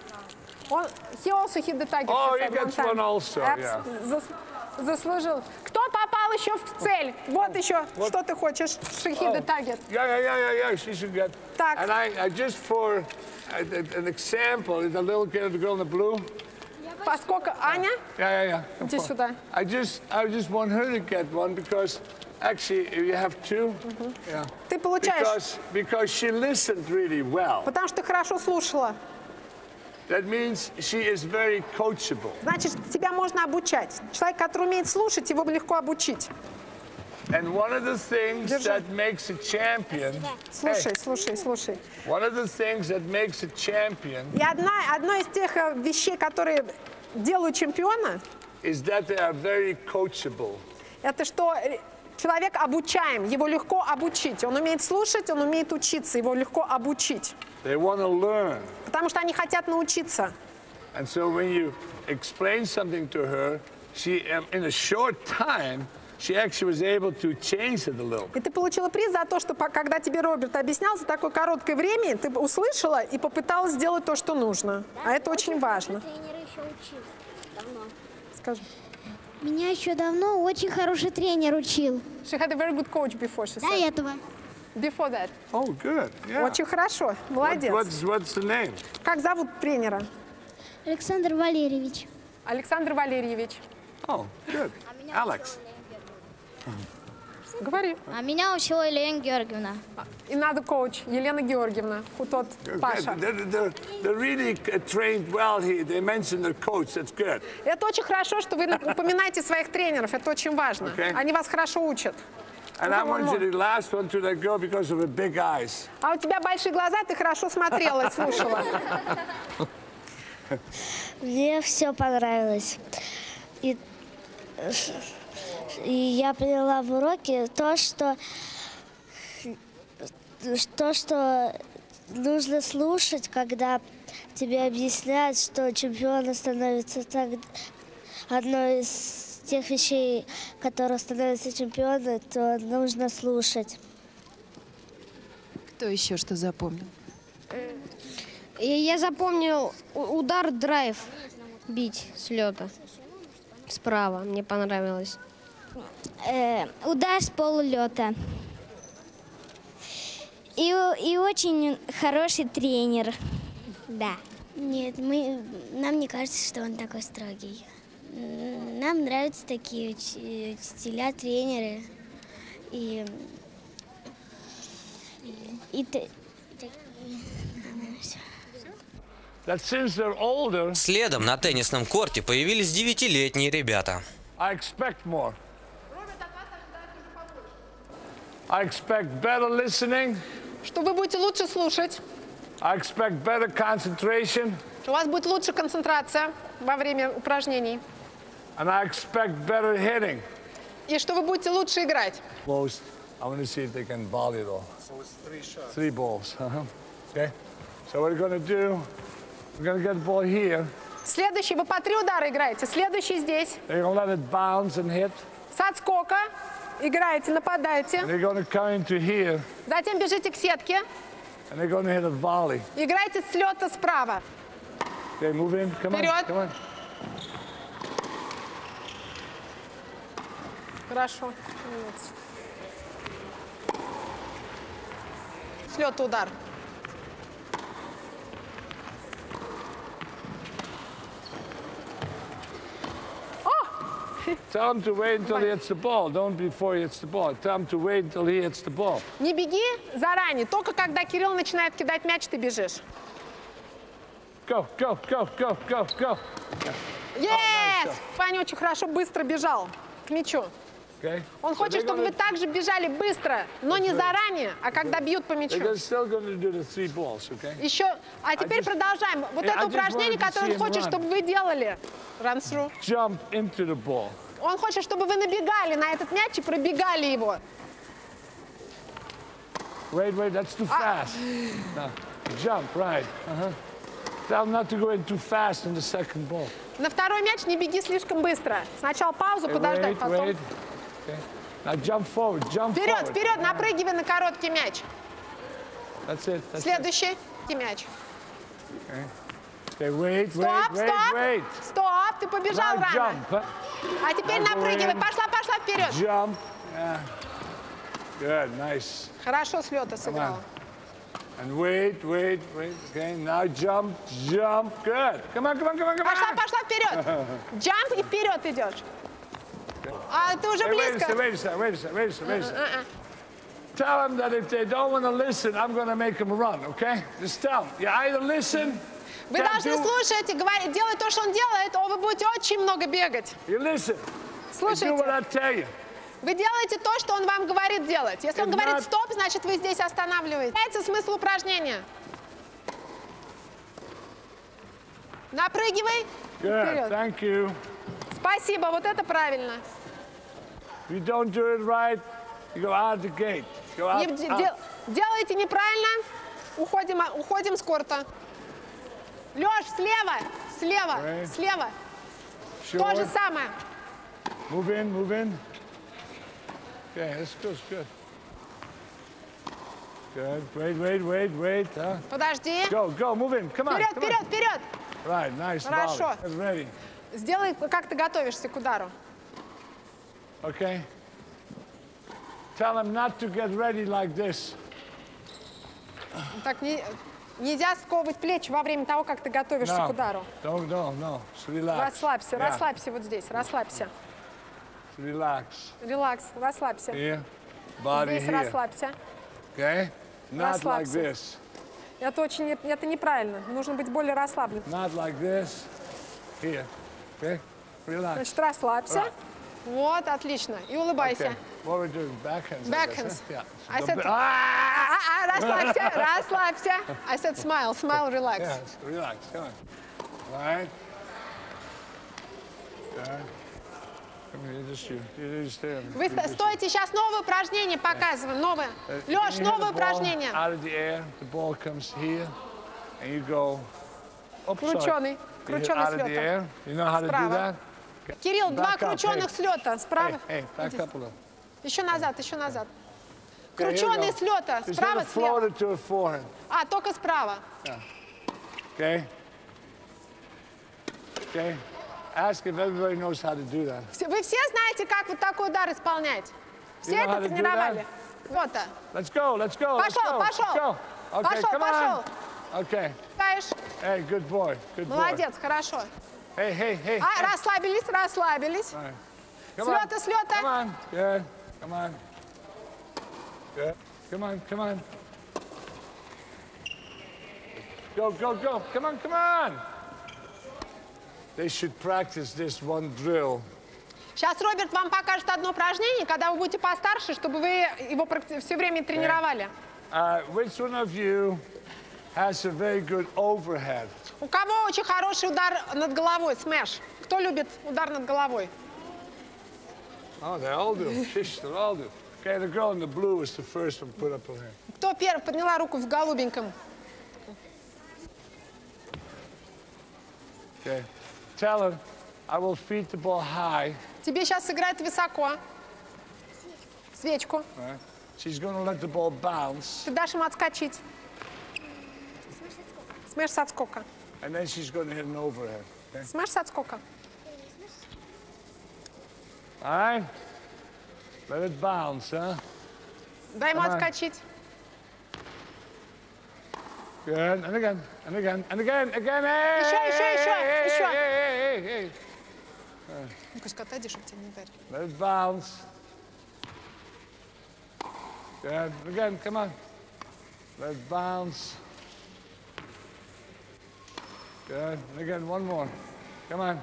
He also hit the target. Oh, he he said, gets time. one also, yeah. Заслужил. Кто попал еще в цель? Вот еще. Что ты хочешь? Hit the target. Yeah, she should get. Так. And I just for an example, is the little girl, the girl in the blue? Поскольку Аня, Yeah. иди сюда. I just want her to get one because actually you have two. Yeah. Ты получаешь, Because she listened really well. потому что ты хорошо слушала. That means she is very coachable. Значит, тебя можно обучать. Человек, который умеет слушать, его легко обучить. And one of the things Держи. that makes a champion. Слушай, слушай. One of the things that makes a champion И одно из тех вещей, которые делают чемпиона, is that they are very coachable. это что человек обучаем, его легко обучить. Он умеет слушать, он умеет учиться, его легко обучить. They want to learn. Потому что они хотят научиться. And so when you explain something to her, she, in a short time, she actually was able to change it a little. И ты получила приз за то, что когда тебе Роберт объяснял за такое короткое время, ты услышала и попыталась сделать то, что нужно. А это очень важно. Тренер еще учил давно. Скажи. Меня еще давно очень хороший тренер учил. She had a very good coach before, she До said. этого. Before that. Oh, good. Yeah. Очень хорошо. Молодец. What's the name? Как зовут тренера? Александр Валерьевич. Александр Валерьевич. Oh, good. Alex. Говори. А меня учила Елена Георгиевна. И надо коуч Елена Георгиевна, тот Паша. They're really trained well here. They mentioned their coach. That's good. Это очень хорошо, что вы упоминаете своих тренеров. Это очень важно. Okay. Они вас хорошо учат. And I want you the last one to let go because of her big eyes. А у тебя большие глаза, ты хорошо смотрела и слушала. Мне все понравилось. И я поняла в уроке то, что нужно слушать, когда тебе объясняют, что чемпионом становится так. Одной из тех вещей, которые становятся чемпионом, то нужно слушать. Кто еще что запомнил? И я запомнил удар драйв бить с лета. Справа, мне понравилось. Удар с полулета. И очень хороший тренер. Да. Нет, нам не кажется, что он такой строгий. Нам нравятся такие учителя, тренеры. That since they're older, Следом на теннисном корте появились 9-летние ребята. I expect more. I expect better listening. что вы будете лучше слушать, I expect better concentration, что у вас будет лучше концентрация во время упражнений, and I expect better hitting. и что вы будете лучше играть. Most, I want to see if they can volley it all. So it's 3 shots. 3 balls. Okay. So what we're going to do, we're going to get the ball here. Следующий, вы по 3 удара играете. Следующий здесь. They're going to let it bounce and hit. С отскока играете, нападаете. And they're going to come into here, Затем бежите к сетке. and they're going to hit a volley. Играйте с лета справа. Okay, move in. Come on. Вперед. Come on. Хорошо. С лета удар. Tell him to wait until he hits the ball. Don't before he hits the ball. Tell him to wait until he hits the ball. Не беги заранее. Только когда Кирилл начинает кидать мяч, ты бежишь. Go, go, go, go, go, go. Yes! Ваня очень хорошо быстро бежал к мячу. Okay. Он хочет, чтобы вы также бежали быстро, но не заранее, а когда бьют по мячу. They're still going to do the 3 balls, okay? Еще, а теперь продолжаем. Вот I это just упражнение, wanted to которое see он him хочет, run. чтобы вы делали. Run through. Jump into the ball. Он хочет, чтобы вы набегали на этот мяч и пробегали его. Wait, wait, that's too fast. No. Jump, right. Tell him not to go in too fast on the second ball. На второй мяч не беги слишком быстро. Сначала паузу, Hey, подождать, wait, потом... wait. Okay. Now jump forward, jump Вперед, forward. вперед, напрыгивай на короткий мяч. That's it. That's it. Следующий мяч. Okay, wait, Стоп, wait, wait, стоп, wait. стоп, ты побежал Now рано. jump. Huh? А теперь Now go напрыгивай, in. пошла вперед. Jump. Yeah. Good, nice. Хорошо с лета сыграл. And wait, wait, wait. Okay, now jump, jump. Good. Come on, come on, come on, come on. Пошла вперед. Джамп и вперед идешь. А ты уже Hey, wait a близко. second, wait a second, wait a second, wait a second, wait a second. Tell them that if they don't want to listen, I'm going to make them run, okay? Just tell them. You either listen, Вы должны слушать и говорить, делать то, что он делает, о, вы будете очень много бегать. you listen. And do what Слушайте. I tell you. Вы делаете то, что он вам говорит делать. Если он If говорит not- стоп, значит вы здесь останавливаете. Это смысл упражнения. Напрыгивай. Good, Вперед. thank you. Спасибо, вот это правильно. If you don't do it right, you go out the gate. Go out, Делаете неправильно, уходим с корта. Лёш, слева, Right. слева. То же Short. самое. Move in, move in. Okay, that's good. Good. Wait. Huh? Подожди. Go, move in. Come on. Вперед. Right, nice. Хорошо. volley. That's ready. Сделай, как ты готовишься к удару. Okay? Tell them not to get ready like this. Так нельзя сковывать плечи во время того, как ты готовишься к удару. No. Just relax. Расслабься, Yeah, расслабься вот здесь, расслабься. Relax. Релакс, расслабься. Here. Body Здесь here. расслабься. Okay? Not like Расслабься. this. Это неправильно. Нужно быть более расслабленным. Not like this. Here. Okay? Relax. Значит, расслабься. Right. Вот, отлично. И улыбайся. Okay. What we're doing? Backhands. I guess, Backhands. huh? Yeah. I said, Ah! расслабься. I said smile, relax. Yes, relax. Come on. Right. Okay. Come here, just you. You just stay. Вы стойте, сейчас новое упражнение показываем. Новое. Леш, You hit новое the ball упражнение. Out of the air, the ball comes here, and you go. Oops, sorry. Крученый. You hit Крученый out с of the лета. air. You know how to do Справа. that? Кирилл, два Back up, крученых hey. с лета. Справа. Hey, back up a little. Еще назад. Okay, here you Крученый go. с лета. Just Справа, hit a floater слева. to a forehand. А, только справа. Okay? Okay? Ask if everybody knows how to do that. Вы все знаете, как вот такой удар исполнять? Все You know how это to do тренировали? Вот так. Let's go. Пошел. Let's go. Okay, come on. Okay. Знаешь, Hey, good boy. Good boy. молодец, хорошо. Hey. Расслабились. All right. Come С лета. Come on. Good. Come on. Good. Come on. Go. Come on. They should practice this one drill. Сейчас Роберт вам покажет одно упражнение, когда вы будете постарше, чтобы вы его все время тренировали. Which one of you has a very good overhead? У кого очень хороший удар над головой, смэш? Кто любит удар над головой? Oh, they all do. Shish, they all do. Okay, the girl in the blue was the first one put up her hand. Кто первый подняла руку в голубеньком? Okay. Tell her, I will feed the ball high. Тебе сейчас сыграют высоко. Свечку. Right? She's going to let the ball bounce. Ты дашь ему отскочить. Смэш с отскока. And then she's going to hit an overhead. Okay? Смэш с отскока. All right? Let it bounce, huh? Дай ему Come on. отскочить. Good. And again, and again, and again, again. Hey, Еще. hey. Ну-ка, отойди, чтобы тебя не ударили. Let it bounce. Good. Again, come on. Let it bounce. Good. And again, one more. Come on.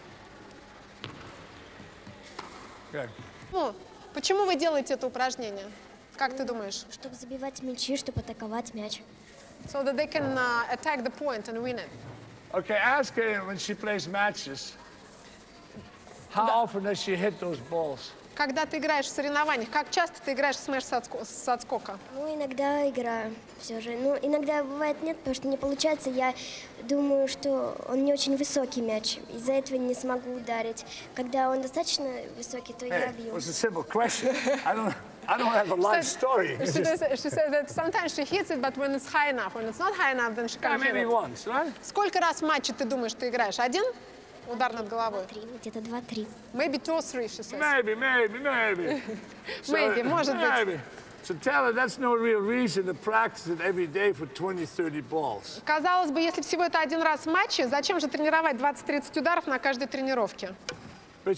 Good. Ну, почему вы делаете это упражнение? Как ты думаешь? Чтобы забивать мячи, чтобы атаковать мяч. So that they can attack the point and win it. Okay, ask her when she plays matches, how often does she hit those balls? Когда ты играешь в соревнованиях, как часто ты играешь в смэш с отскока? Ну, иногда играю все же. Ну, иногда бывает нет, потому что не получается. Я думаю, что он не очень высокий мяч. Из-за этого не смогу ударить. Когда он достаточно высокий, то я Hey, бью. it was a simple question. I don't have a life story. She said that sometimes she hits it, but when it's high enough. When it's not high enough, then she can't hit Maybe it. once, right? Сколько раз в матче ты думаешь, ты играешь? Один удар над головой? Где-то 2-3. Maybe 2 or 3, she says. Maybe. Maybe, может быть. Maybe. So tell her that's no real reason to practice it every day for 20, 30 balls. Казалось бы, если всего это один раз в матче, зачем же тренировать 20-30 ударов на каждой тренировке? But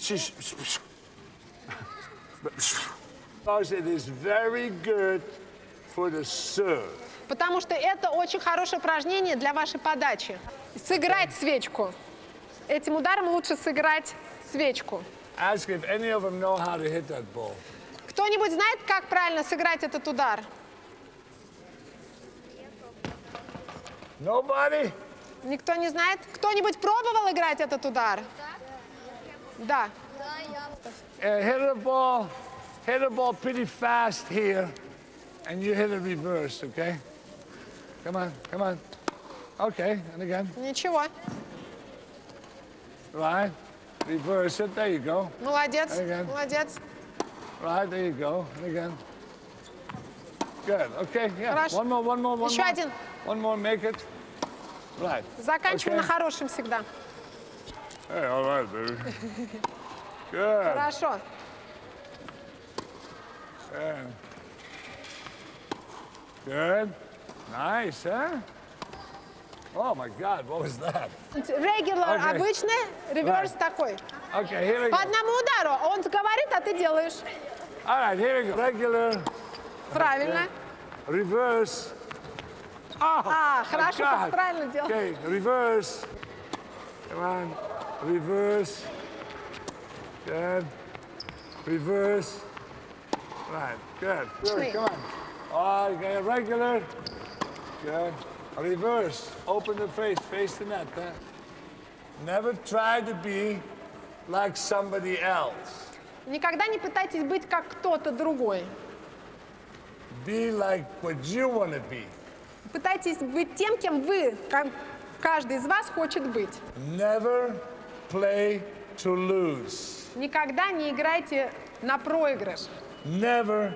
because it is very good for the serve. Потому что это очень хорошее упражнение для вашей подачи. Сыграть свечку. Этим ударом лучше сыграть свечку. Ask if any of them know how to hit that ball. Кто-нибудь знает, как правильно сыграть этот удар? Nobody? Никто не знает? Кто-нибудь пробовал играть этот удар? Да. Hit the ball pretty fast here, and you hit it reverse, okay? Come on. Okay, and again. Ничего. Right, reverse it, there you go. Молодец, Again. молодец. Right, there you go, and again. Good, okay, yeah. Хорошо. One more. Еще один. One more, make it. Right. Заканчиваем Okay. на хорошем всегда. Hey, all right, baby. Good. Хорошо. Good. Nice, huh? Oh my God, what was that? Regular Okay. обычный, реверс такой. Okay, here we По go. одному удару. Он говорит, а ты делаешь. All right, here we go. Regular, Правильно. reverse. Oh, Хорошо, God. как правильно делал. Okay, reverse. Come on, reverse. Good. Reverse. Right, good. Good, come on. Oh, okay, regular. Good. Reverse. Open the face the net. Huh? Never try to be like somebody else. Никогда не пытайтесь быть как кто-то другой. Be like what you want to be. Пытайтесь быть тем, кем вы, как каждый из вас хочет быть. Never play to lose. Никогда не играйте на проигрыш. Never.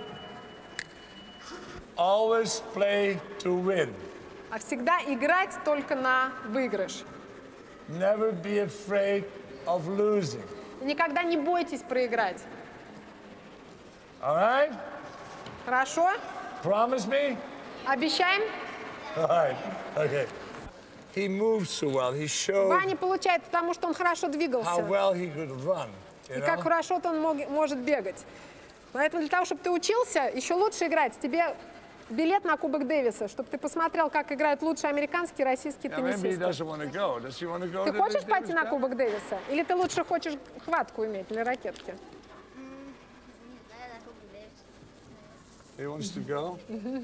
Always play to win. А всегда играть только на выигрыш. Never be afraid of losing. И никогда не бойтесь проиграть. All right? Хорошо? Promise me? Обещаем? All right. Okay. He moved so well. He showed Ваня получает, потому что он хорошо how двигался. well he could run. И как хорошо он может бегать. Поэтому для того, чтобы ты учился, еще лучше играть. Тебе билет на Кубок Дэвиса, чтобы ты посмотрел, как играют лучшие американские и российские Yeah, maybe he теннисисты. doesn't want to go. Does he want to go? Ты to хочешь this пойти на Davis Cup? Кубок Дэвиса? Или ты лучше хочешь хватку иметь для ракетки? He wants to go.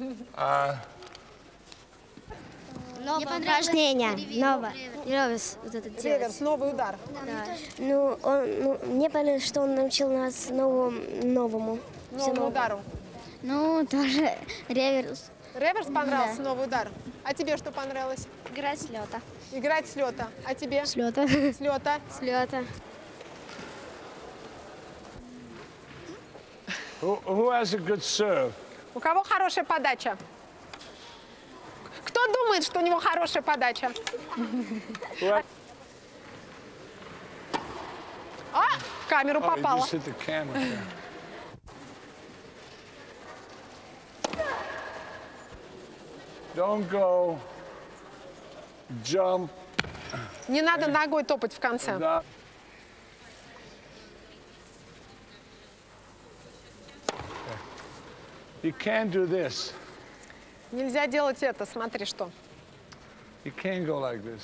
Новое Упражнение. Новое. Реверс. Вот это делать. Реверс, новый удар. Мне понравилось, что он научил нас новому. Новому удару. Ну, тоже реверс. Реверс понравился, новый удар. А тебе что понравилось? Играть с лета. Играть с лета. А тебе? С лета. С лета. С лета. Who has a good serve? У кого хорошая подача? Кто думает, что у него хорошая подача? А, в камеру Oh, you попала. just hit the camera there. Don't go jump. Не надо ногой топать в конце. That. You can't do this. Нельзя делать это, смотри что. You can't go like this.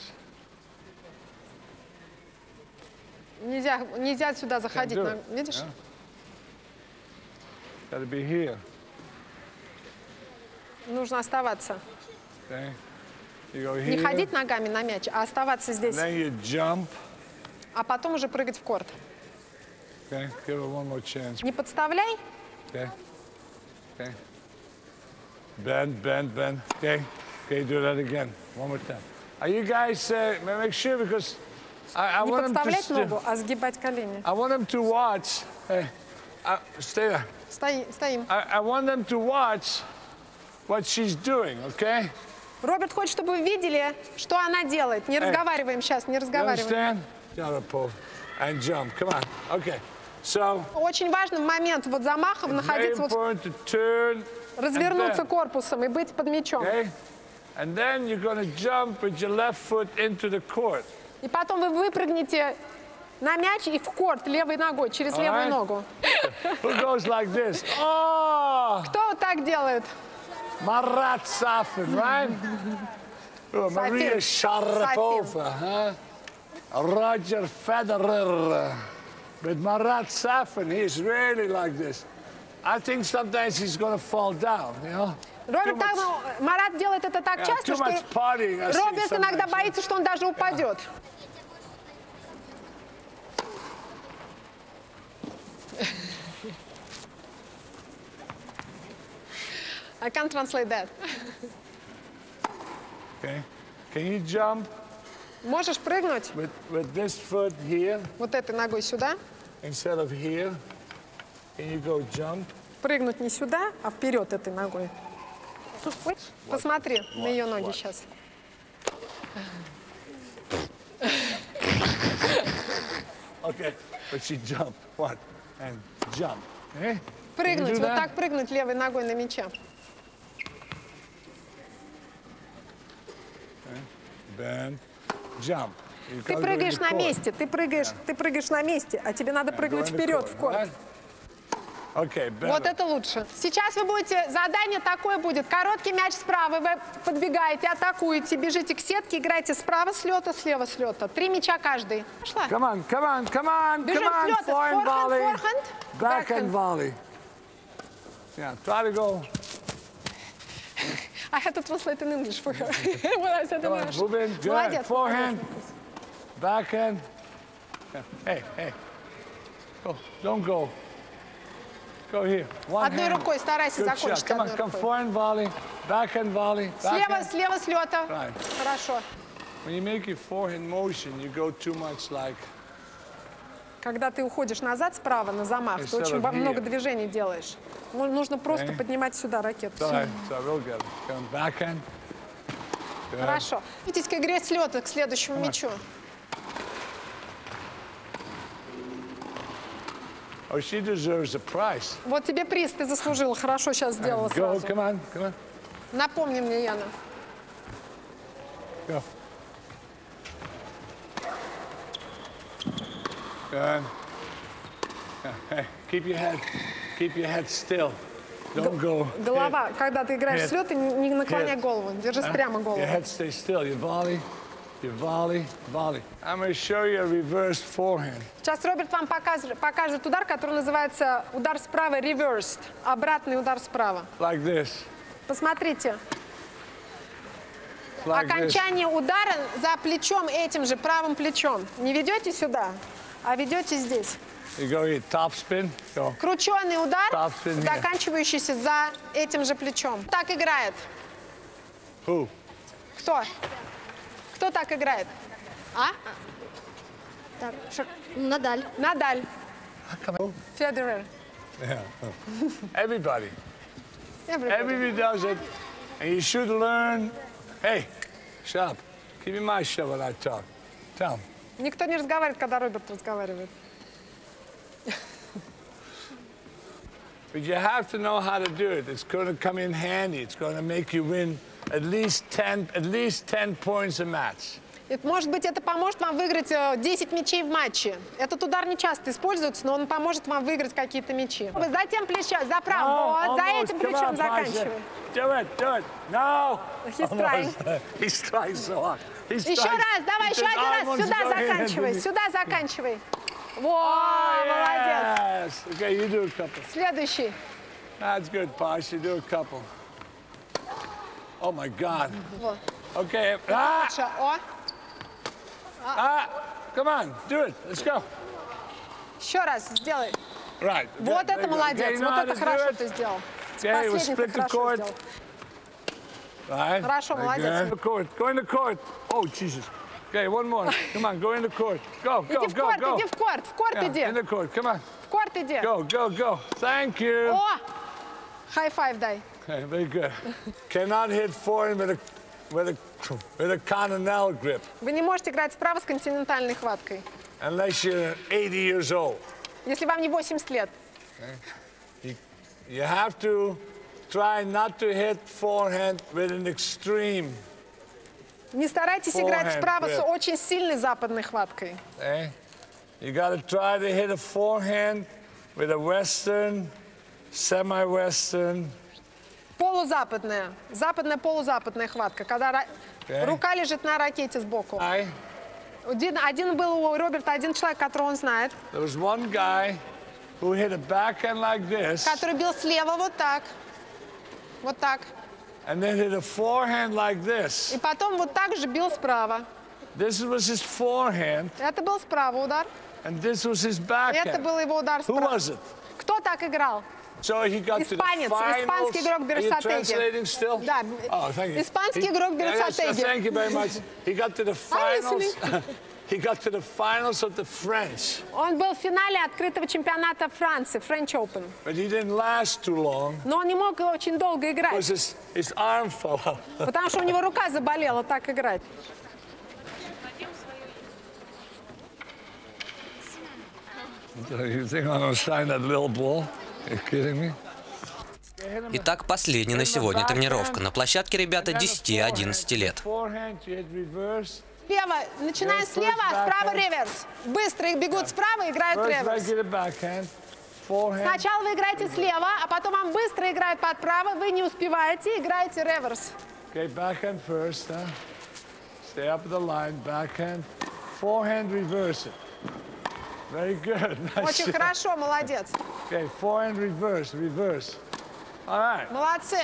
Нельзя сюда заходить. do it, Видишь? yeah. Gotta be here. Нужно оставаться. Okay? You go Не here. ходить ногами на мяч, а оставаться здесь. Then you jump. А потом уже прыгать в корт. Okay? Give it one more chance. Не подставляй. Okay? Okay? Bend, bend, bend. Okay? Okay, do that again. One more time. Are you guys, make sure because I Не want them подставлять to ногу, а сгибать колени. I want them to watch. Hey, stay there. Стоим. I want them to watch what she's doing, okay? Роберт хочет, чтобы вы видели, что она делает. Не разговариваем сейчас, не You разговариваем. understand? Down pull and jump. Come on. Okay. So, Очень важный момент вот замахов very находиться, вот, important to turn. развернуться and then, корпусом и быть под мячом. okay? And then you're going to jump with your left foot into the court. И потом вы выпрыгнете на мяч и в корт левой ногой, через левую Alright. ногу. Who goes like this? Oh, Кто вот так делает? Marat Safin, right? Oh, Maria Sharapova, huh? Roger Federer. But Marat Safin, he's really like this. I think sometimes he's going to fall down, you know? Роберт, так, Марат делает это так часто, too что much partying, I see Роберт иногда sometimes. боится, что он даже упадет. I can't translate that. Okay. Can you jump Можешь прыгнуть with this foot here вот этой ногой сюда, instead of here? Can you go jump? прыгнуть не сюда, а вперед этой ногой. Ой, посмотри на ее ноги сейчас. Okay. But she jump. What? And jump. Okay? Прыгнуть, do вот that? так прыгнуть левой ногой на мяче. Bend. Jump. You Ты gotta go in прыгаешь the на court. месте, ты прыгаешь на месте, а тебе надо Go прыгнуть in the вперед court, в корт. right? Okay, better. Вот это лучше. Сейчас вы будете, задание такое будет. Короткий мяч справа, вы подбегаете, атакуете, бежите к сетке, играете справа с лета, слева с лета. 3 мяча каждый. Пошла. Come on, come on, come on, Бежим come с on. лета. Forehand volley. Форхенд, Backhand volley. Yeah, try to go. I had to translate in English for her. When I said in Come on, English. move in. Good. Молодец. Forehand. Backhand. Yeah. Hey, hey. Go. Don't go. Go here. One Одной hand. рукой старайся Good shot. закончить. Come on, одной come рукой. forehand volley. Backhand volley. Слева, Backhand. слева с лета. Right. Хорошо. When you make your forehand motion, you go too much like Когда ты уходишь назад справа на замах, ты Instead очень of много here. движений делаешь. Нужно просто Okay. поднимать сюда ракету. so I will get it. Come backhand. Good. Хорошо. Идите к игре с лета, к следующему мячу. Oh, she deserves a prize. Вот тебе приз, ты заслужила. Хорошо сейчас сделала Go, сразу. come on, come on. Напомни мне, Яна. Go. Good. Yeah, hey, keep your head still. Don't go. Голова, когда ты играешь с Head. лета, не наклоняй Head. голову. Держись прямо Your голову. head stays still. You volley. you volley, volley. I'm going to show you a reverse forehand. Сейчас Роберт вам покажет удар, который называется удар справа reversed, обратный удар справа. Like this. Посмотрите. Like this. Окончание удара за плечом этим же правым плечом. Не ведете сюда, а ведете здесь. You go here, top spin, go. Крученый удар, Top spin here. заканчивающийся за этим же плечом. Так играет. Who? Кто? Кто так играет? А? Так, Надаль. Надаль. Come on. Федерер. Yeah. Everybody. Everybody. Everybody does it. And you should learn. Hey, shut up. Keep your mouth shut when I talk. Tell him. Никто не разговаривает, когда Роберт разговаривает. But you have to know how to do it. It's going to come in handy. It's going to make you win at least 10 points a match. Может быть, это поможет вам выиграть 10 мячей в матче. Этот удар не часто используется, но он поможет вам выиграть какие-то мячи. Затем плечо, за правым, вот, за этим плечом заканчивай. Do it, do it. No. He's trying. He's trying so hard. Еще раз, давай, еще один раз. Сюда заканчивай, сюда заканчивай. Во, молодец. Yes. Okay, you do a couple. Следующий. That's good, Posh. You do a couple. Oh, my God. Вот. Okay. Лучше. О, Come on, do it. Let's go. еще раз сделай. Right. Вот это молодец, вот это хорошо ты сделал. Okay, we'll Последний ты split the хорошо court. сделал. Right. Хорошо, молодец. Go in the court. Go in the court. Oh, Jesus. Okay, one more. Come on, go in the court. Go, go, Иди в go, корт, go. иди в корт, в корт Yeah, иди. in the court. Come on. В корт иди. Go, go, go. Thank you. О, хай-файв дай. Okay, very good. Cannot hit forehand with a continental grip Вы не можете играть справа с континентальной хваткой, unless you're 80 years old. если вам не 80 лет. You have to try not to hit forehand with an extreme. Не старайтесь играть Forehand справа с grip. очень сильной западной хваткой. Okay? You got to try to hit a forehand with a western, semi-western. Полузападная, западная полузападная хватка, когда рука лежит на ракете сбоку. Один был у Роберта, один человек, которого он знает, There was one guy who hit a backhand like this, который бил слева вот так, and then hit a forehand like this. и потом вот так же бил справа. This was his forehand, Это был справа удар, and this was his это backhand. был его удар Who справа. was it? Кто так играл? So he got to the Испанец, finals. испанский игрок Are you Берсатеги. translating still? Да, Oh, thank you. испанский игрок Берсатеги. Thank you very much. He got to the I'm finals. He got to the finals of the French, Он был в финале открытого чемпионата Франции, French Open. but he didn't last too long Но он не мог очень долго играть, because his arm fell out. потому что у него рука заболела так играть. You think I'm going to sign that little ball? You're kidding me? Итак, последняя на сегодня тренировка. На площадке ребята 10-11 лет. Forehand, you hit reverse. Слева, начинаем слева, а справа реверс. Быстро их бегут справа, играют First реверс. regular backhand. Forehand. Сначала вы играете слева, а потом вам быстро играют подправо, вы не успеваете, играете реверс. Okay, backhand first. Huh? Stay up the line. Backhand. Forehand, reverse it. Very good. Nice Очень shot. хорошо, молодец. Okay, forehand, reverse, reverse. All right. Молодцы.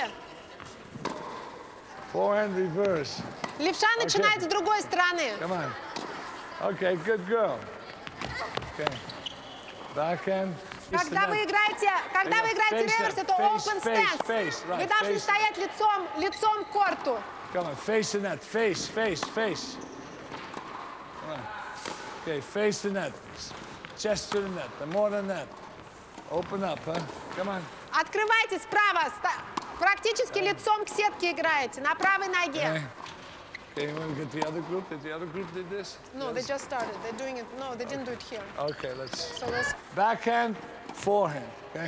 Forehand, reverse. Левша начинает с другой стороны. Come on. Okay, good girl. Okay. Backhand. Когда вы играете реверс, это open stance. Вы должны стоять лицом к корту. Come on, face the net. Face. Come on. Okay, face the net. Chest to the net. The more the net. Open up, huh? Come on. Открывайте справа. Практически лицом к сетке играете, на правой ноге. Okay, you want to get the other group? Did the other group did this? No, they just started. They're doing it. No, they didn't do it here. Okay, let's. So let's. Backhand, forehand, okay?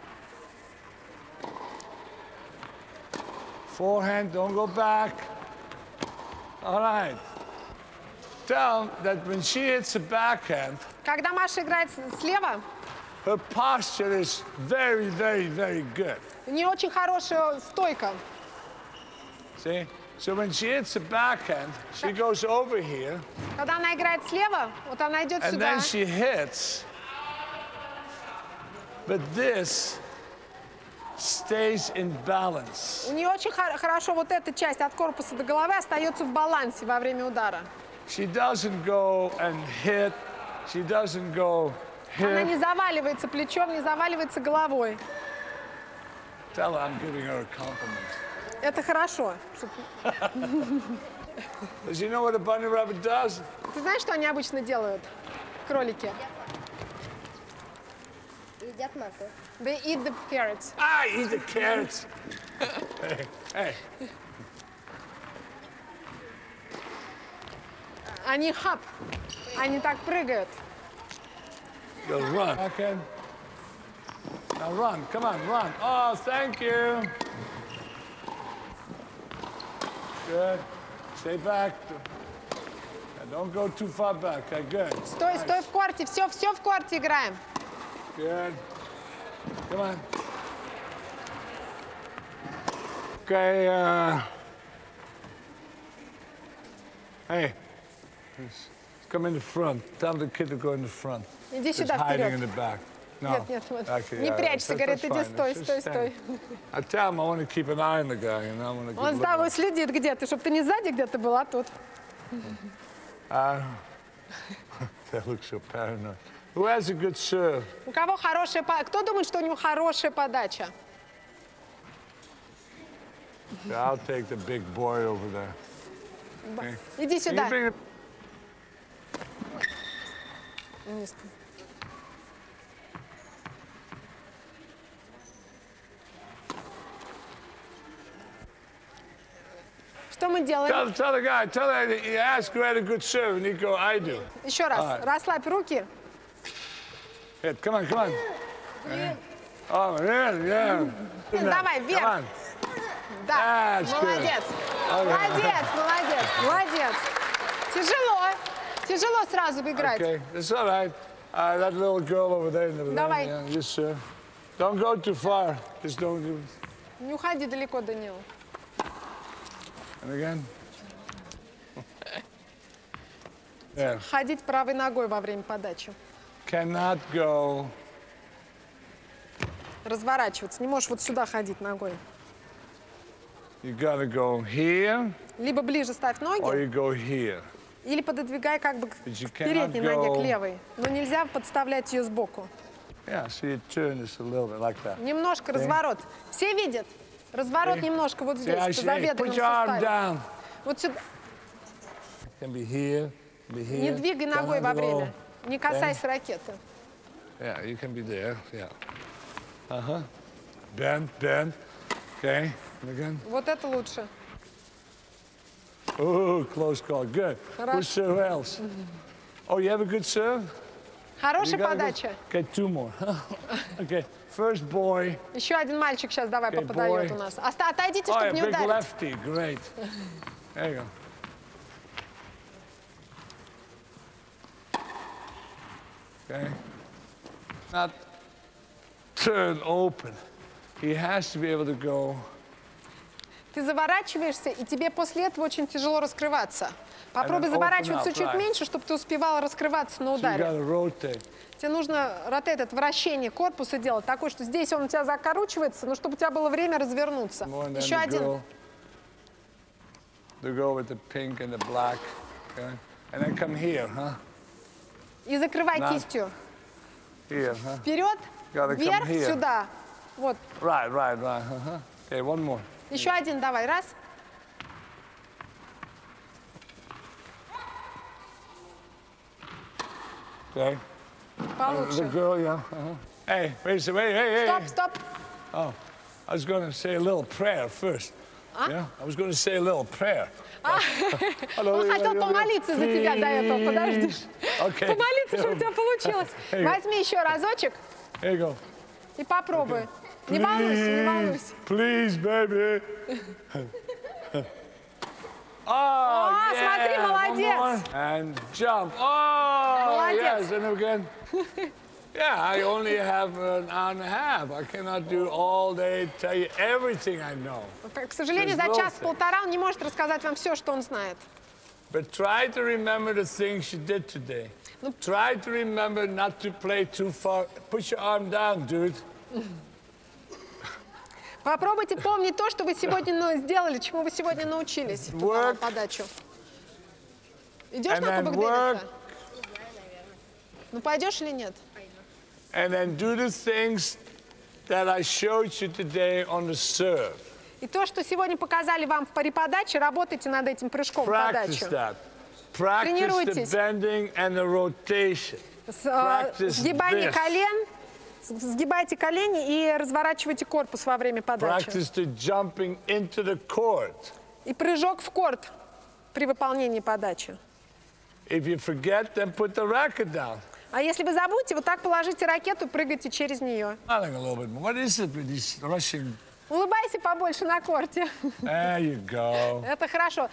Forehand, don't go back. All right. Tell them that when she hits a backhand, Когда Маша играет слева, her posture is very, very, very good. у нее очень хорошая стойка. See? So when she hits the backhand, she goes over here, Когда она играет слева, вот она идет and сюда. then she hits. But this stays in balance. У нее очень хорошо вот эта часть от корпуса до головы остается в балансе во время удара. She doesn't go and hit. She doesn't go Она hit. не заваливается плечом, не заваливается головой. Tell her I'm giving her a compliment. Это хорошо. Does you know what a bunny rabbit does? Ты знаешь, что они обычно делают, кролики? Едят морковь. They eat the carrots. Ah, eat the carrots. Hey. Они хап. Они так прыгают. Go run. Okay. Now run. Come on, run. Oh, thank you. Good. Stay back. And don't go too far back. Okay, good. Стой, стой в корте. Все в корте играем. Good. Come on. Okay, hey. Let's come in the front. Tell the kid to go in the front. Иди It's сюда, hiding in вперед. the back. No. Нет, нет, вот. Okay, Не yeah, прячься, that's говорит, иди, fine. стой, Just стой, stand. стой. I tell him I want to keep an eye on the guy, and I want to Он keep с тобой looking. следит где-то, чтобы ты не сзади где-то была, а тут. That looks so paranoid. Who has a good serve? У кого хорошая подача? Кто думает, что у него хорошая подача? Yeah, I'll take the big boy over there. Иди Can you сюда. bring it? Что мы делаем? Tell the guy. Tell him you ask who had a good serve, and he go, I do. Еще раз. Расслабь руки. Hit. Come on, come on. Oh, yeah. Давай, Come вверх. on. Да, That's good. молодец. Молодец. Тяжело сразу играть. Okay, it's all right. That little girl over there in the Давай. lane, yeah, yes, sir. Don't go too far. Just don't do it. Не уходи далеко, Данил. And again. Yeah. Ходить правой ногой во время подачи. Cannot go. Разворачиваться. Не можешь вот сюда ходить ногой. You gotta go here, Либо ближе ставь or ноги, you go here. или пододвигай как бы к But you передней cannot ноге, go- к левой. Но нельзя подставлять ее сбоку. Yeah, so you turn this a little bit like that. Немножко разворот. Все видят? Разворот немножко вот здесь, Yeah, по забедренному put your arm суставе. down. Вот сюда. Can be here, be here. Не двигай ногой Down во and low. время. Не касайся ракеты. Yeah, you can be there. Yeah. Uh-huh. Bend. Okay. And again. Вот это лучше. Oh, close call. Good. Хорошо. Who's serve else? Oh, you have a good serve? Хорошая You got a good- подача. Okay, two more. Okay. First boy. Еще один мальчик сейчас давай Okay, попадает boy. у нас. Отойдите, Oh, чтобы a не big ударить. lefty. Great. There you go. Okay. Not turn open. He has to be able to go. Ты заворачиваешься, и тебе после этого очень тяжело раскрываться. Попробуй open заворачиваться up, чуть right. меньше, чтобы ты успевала раскрываться на So you ударе. got to rotate. Тебе нужно это вращение корпуса делать такое, что здесь он у тебя закручивается, но чтобы у тебя было время развернуться. More and then Еще один. The girl with the pink and the black. Okay. And then come here, huh? И закрывай На. кистью. Here, huh? Вперед, Gotta come вверх, here. сюда. Вот. Right. Uh-huh. Okay, one more. Еще один давай. Раз. Okay. The Получше. girl, yeah. Hey, wait a second. Hey. Стоп, стоп. Oh, I was going to say a little prayer first. Yeah, I was going to say a little prayer. Он хотел помолиться за тебя до этого. Подожди. Okay. Помолиться, чтобы у тебя получилось. Возьми еще разочек Here you go. и попробуй. Не волнуйся, не волнуйся. Please, baby. Oh, О, смотри, yeah. молодец. One more. And jump. Oh, Молодец. yes. And again. Yeah, I only have an hour and a half. I cannot do all day, tell you everything I know. К сожалению, за час-полтора он не может рассказать вам все, что он знает. But try to remember the things you did today. Try to remember not to play too far. Put your arm down, dude. Попробуйте помнить то, что вы сегодня сделали, чему вы сегодня научились на подачу. Идешь на Кубок Дэвиса? Ну, пойдешь или нет? And then do the things that I showed you today on the serve. И то, что сегодня показали вам при подаче, работайте над этим прыжком в подачу. Practice the bending and the rotation. Сгибание колен, сгибайте колени и разворачивайте корпус во время подачи. Practice the jumping into the court. И прыжок в корт при выполнении подачи. If you forget, then put the racket down. А если вы забудете, вот так положите ракету, прыгайте через нее. What is it with these Russian? Улыбайся побольше на корте. There you go. Это хорошо.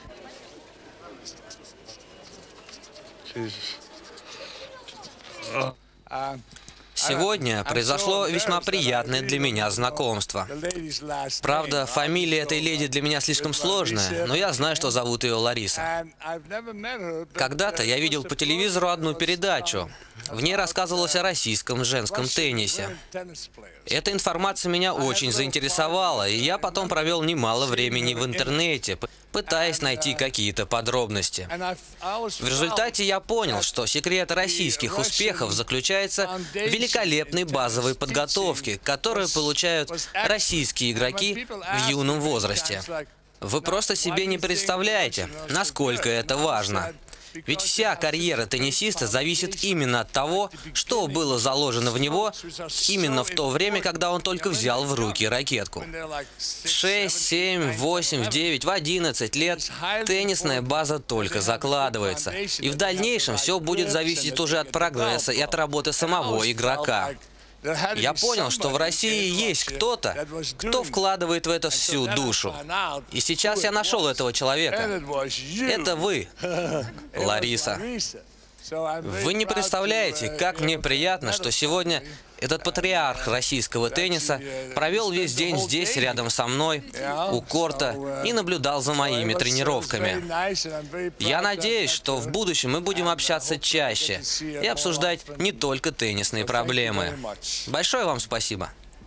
Сегодня произошло весьма приятное для меня знакомство. Правда, фамилия этой леди для меня слишком сложная, но я знаю, что зовут ее Лариса. Когда-то я видел по телевизору одну передачу. В ней рассказывалось о российском женском теннисе. Эта информация меня очень заинтересовала, и я потом провел немало времени в интернете, пытаясь найти какие-то подробности. В результате я понял, что секрет российских успехов заключается в великолепной базовой подготовке, которую получают российские игроки в юном возрасте. Вы просто себе не представляете, насколько это важно. Ведь вся карьера теннисиста зависит именно от того, что было заложено в него именно в то время, когда он только взял в руки ракетку. В 6, 7, 8, в 9, в 11 лет теннисная база только закладывается. И в дальнейшем все будет зависеть уже от прогресса и от работы самого игрока. Я понял, что в России есть кто-то, кто вкладывает в это всю душу. И сейчас я нашел этого человека. Это вы, Лариса. Вы не представляете, как мне приятно, что сегодня этот патриарх российского тенниса провел весь день здесь, рядом со мной, у корта, и наблюдал за моими тренировками. Я надеюсь, что в будущем мы будем общаться чаще и обсуждать не только теннисные проблемы. Большое вам спасибо.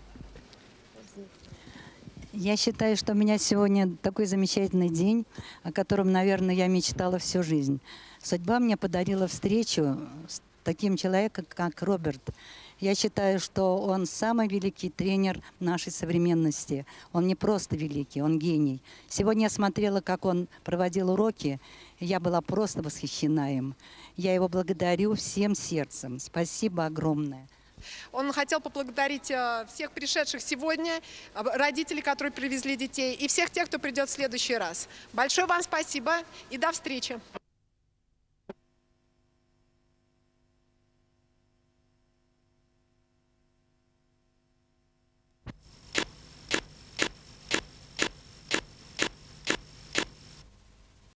Я считаю, что у меня сегодня такой замечательный день, о котором, наверное, я мечтала всю жизнь. Судьба мне подарила встречу с таким человеком, как Роберт. Я считаю, что он самый великий тренер нашей современности. Он не просто великий, он гений. Сегодня я смотрела, как он проводил уроки, и я была просто восхищена им. Я его благодарю всем сердцем. Спасибо огромное. Он хотел поблагодарить всех пришедших сегодня, родителей, которые привезли детей, и всех тех, кто придет в следующий раз. Большое вам спасибо и до встречи.